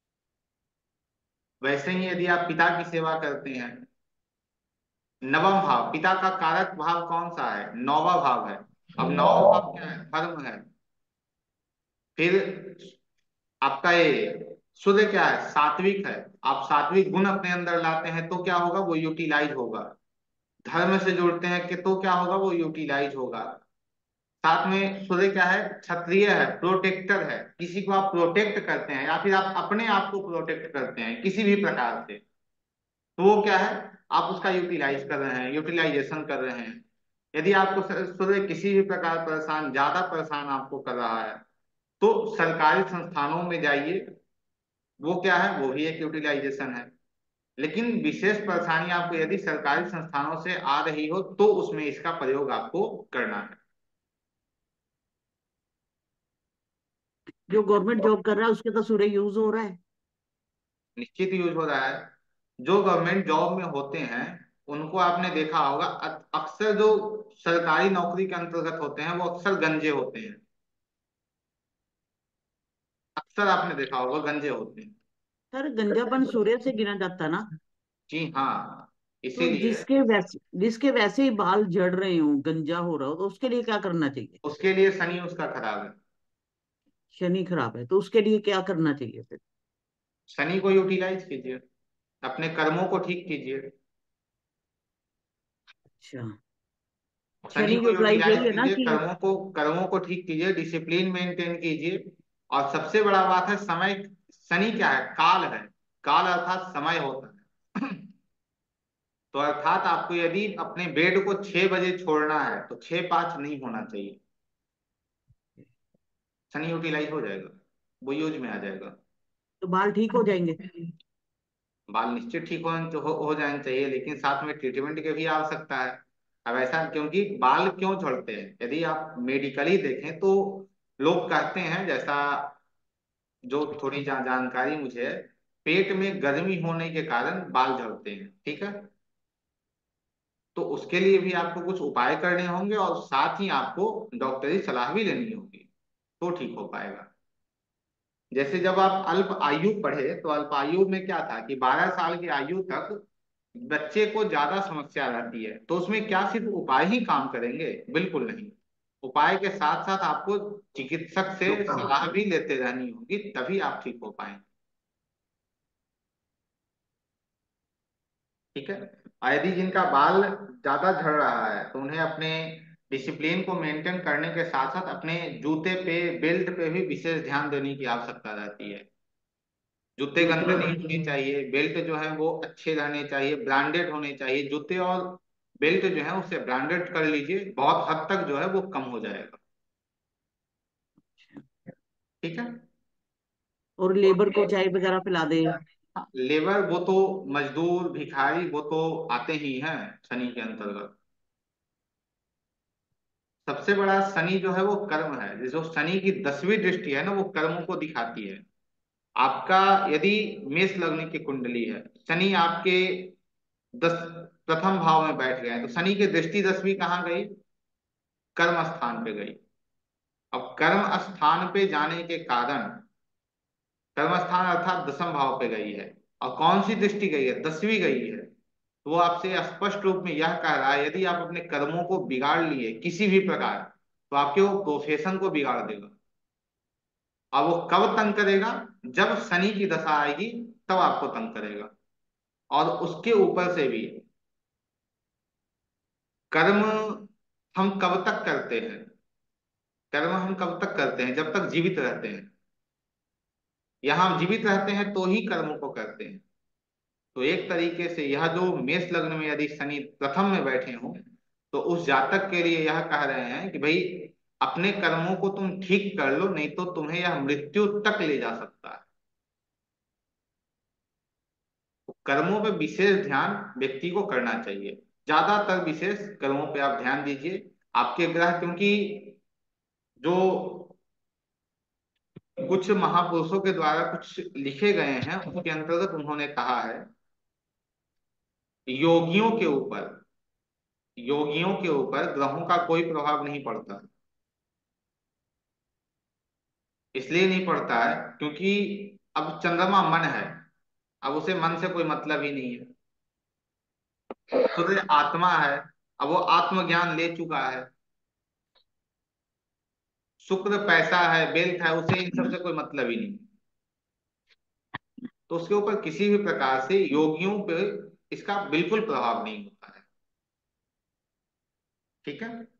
वैसे ही यदि आप पिता की सेवा करते हैं, नवम भाव, पिता का कारक भाव कौन सा है, नौवा भाव है। अब नौवा भाव क्या है, धर्म है। फिर आपका ये सूर्य क्या है, सात्विक है। आप सात्विक गुण अपने अंदर लाते हैं तो क्या होगा, वो यूटिलाइज होगा। धर्म से जुड़ते हैं कि तो क्या होगा, वो यूटिलाइज होगा। साथ में सूर्य क्या है, क्षत्रिय है, प्रोटेक्टर है। किसी को आप प्रोटेक्ट करते हैं या फिर आप अपने आप को प्रोटेक्ट करते हैं किसी भी प्रकार से, तो वो क्या है, आप उसका यूटिलाइज कर रहे हैं, यूटिलाइजेशन कर रहे हैं। यदि आपको सूर्य किसी भी प्रकार परेशान, ज्यादा परेशान आपको कर रहा है, तो सरकारी संस्थानों में जाइए। वो क्या है, वो भी एक यूटिलाइजेशन है। लेकिन विशेष परेशानी आपको यदि सरकारी संस्थानों से आ रही हो तो उसमें इसका प्रयोग आपको करना है। जो गवर्नमेंट जॉब कर रहा है उसके तो सूर्य यूज हो रहा है। निश्चित यूज हो रहा है। जो गवर्नमेंट जॉब में होते हैं उनको आपने देखा होगा, अ- अक्सर जो सरकारी नौकरी के अंतर्गत होते हैं वो अक्सर गंजे होते हैं। अक्सर आपने देखा होगा गंजे होते हैं। सर गंजापन सूर्य से गिना जाता ना। जी हाँ, तो इसीलिए जिसके वैसे जिसके वैसे ही बाल झड़ रहे हो, गंजा हो रहा हो, तो उसके लिए क्या करना चाहिए? उसके लिए शनि उसका खराब है। शनि खराब है तो उसके लिए क्या करना चाहिए फिर? शनि को यूटिलाइज कीजिए, अपने कर्मों को ठीक कीजिए। अच्छा। शनि शनि को यूटिलाइज यूटिलाइज यही है ना कीजिए, कि कर्मों को कर्मों को ठीक कीजिए, डिसिप्लिन मेंटेन कीजिए। और सबसे बड़ा बात है समय। शनि क्या है? काल है। काल अर्थात समय होता है। तो अर्थात आपको यदि अपने बेड को छह बजे छोड़ना है तो छह पाँच नहीं होना चाहिए। शनि यूटिलाइज हो जाएगा, वो यूज में आ जाएगा। तो बाल ठीक हो जाएंगे? बाल निश्चित ठीक हो, हो, हो जाने चाहिए, लेकिन साथ में ट्रीटमेंट की भी आवश्यकता है। अब ऐसा क्योंकि बाल क्यों झड़ते हैं यदि आप मेडिकली देखें तो लोग कहते हैं, जैसा जो थोड़ी जा, जानकारी मुझे है, पेट में गर्मी होने के कारण बाल झड़ते हैं, ठीक है। तो उसके लिए भी आपको कुछ उपाय करने होंगे और साथ ही आपको डॉक्टरी सलाह भी लेनी होगी, तो ठीक हो पाएगा। जैसे जब आप अल्प आयु पढ़े तो अल्प आयु में क्या था कि बारह साल की आयु तक बच्चे को ज्यादा समस्या रहती है, तो उसमें क्या सिर्फ उपाय ही काम करेंगे? बिल्कुल नहीं। उपाय के साथ साथ आपको चिकित्सक से सलाह भी लेते रहनी होगी, तभी आप ठीक हो पाएंगे। ठीक है। और यदि जिनका बाल ज्यादा झड़ रहा है तो उन्हें अपने डिसिप्लिन को मेंटेन करने के साथ साथ अपने जूते पे, बेल्ट पे भी विशेष ध्यान देने की आवश्यकता रहती है। जूते जूते गंदे में? नहीं होने चाहिए, बेल्ट जो है वो अच्छे रहने चाहिए, ब्रांडेड होने चाहिए जूते। और बेल्ट जो है उसे ब्रांडेड कर लीजिए, बहुत हद तक जो है वो कम हो जाएगा। ठीक है। और लेबर को चाय वगैरह पिला दे? हाँ, लेबर वो तो मजदूर भिखारी वो तो आते ही हैं शनि के अंतर्गत। सबसे बड़ा शनि जो है वो कर्म है, जो शनि की दसवीं दृष्टि है ना वो कर्मों को दिखाती है। आपका यदि मेष लग्न की कुंडली है, शनि आपके दस प्रथम भाव में बैठ गए हैं, तो शनि की दृष्टि दसवीं कहाँ गई? कर्म स्थान पे गई। अब कर्म स्थान पे जाने के कारण, कर्म स्थान अर्थात दसम भाव पे गई है, और कौन सी दृष्टि गई है? दसवीं गई है। तो वो आपसे स्पष्ट रूप में यह कह रहा है यदि आप अपने कर्मों को बिगाड़ लिए किसी भी प्रकार, तो आपके वो प्रोफेशन को बिगाड़ देगा। और वो कब तंग करेगा? जब शनि की दशा आएगी तब आपको तंग करेगा। और उसके ऊपर से भी कर्म हम कब तक करते हैं? कर्म हम कब तक करते हैं? जब तक जीवित रहते हैं। यहाँ हम जीवित रहते हैं तो ही कर्मों को करते हैं। तो एक तरीके से यह जो मेष लग्न में यदि शनि प्रथम में बैठे हों, तो उस जातक के लिए यह कह रहे हैं कि भाई अपने कर्मों को तुम ठीक कर लो, नहीं तो तुम्हें यह मृत्यु तक ले जा सकता है। तो कर्मों पे विशेष ध्यान व्यक्ति को करना चाहिए। ज्यादातर विशेष कर्मों पे आप ध्यान दीजिए। आपके ग्रह, क्योंकि जो कुछ महापुरुषों के द्वारा कुछ लिखे गए हैं उसके अंतर्गत उन्होंने कहा है, योगियों के ऊपर योगियों के ऊपर ग्रहों का कोई प्रभाव नहीं पड़ता। इसलिए नहीं पड़ता है क्योंकि अब चंद्रमा मन है, अब उसे मन से कोई मतलब ही नहीं है। सूर्य आत्मा है, अब वो आत्मज्ञान ले चुका है। शुक्र पैसा है, वेल्थ है, उसे इन सब से कोई मतलब ही नहीं। तो उसके ऊपर किसी भी प्रकार से योगियों पे इसका बिल्कुल प्रभाव नहीं होता है। ठीक है।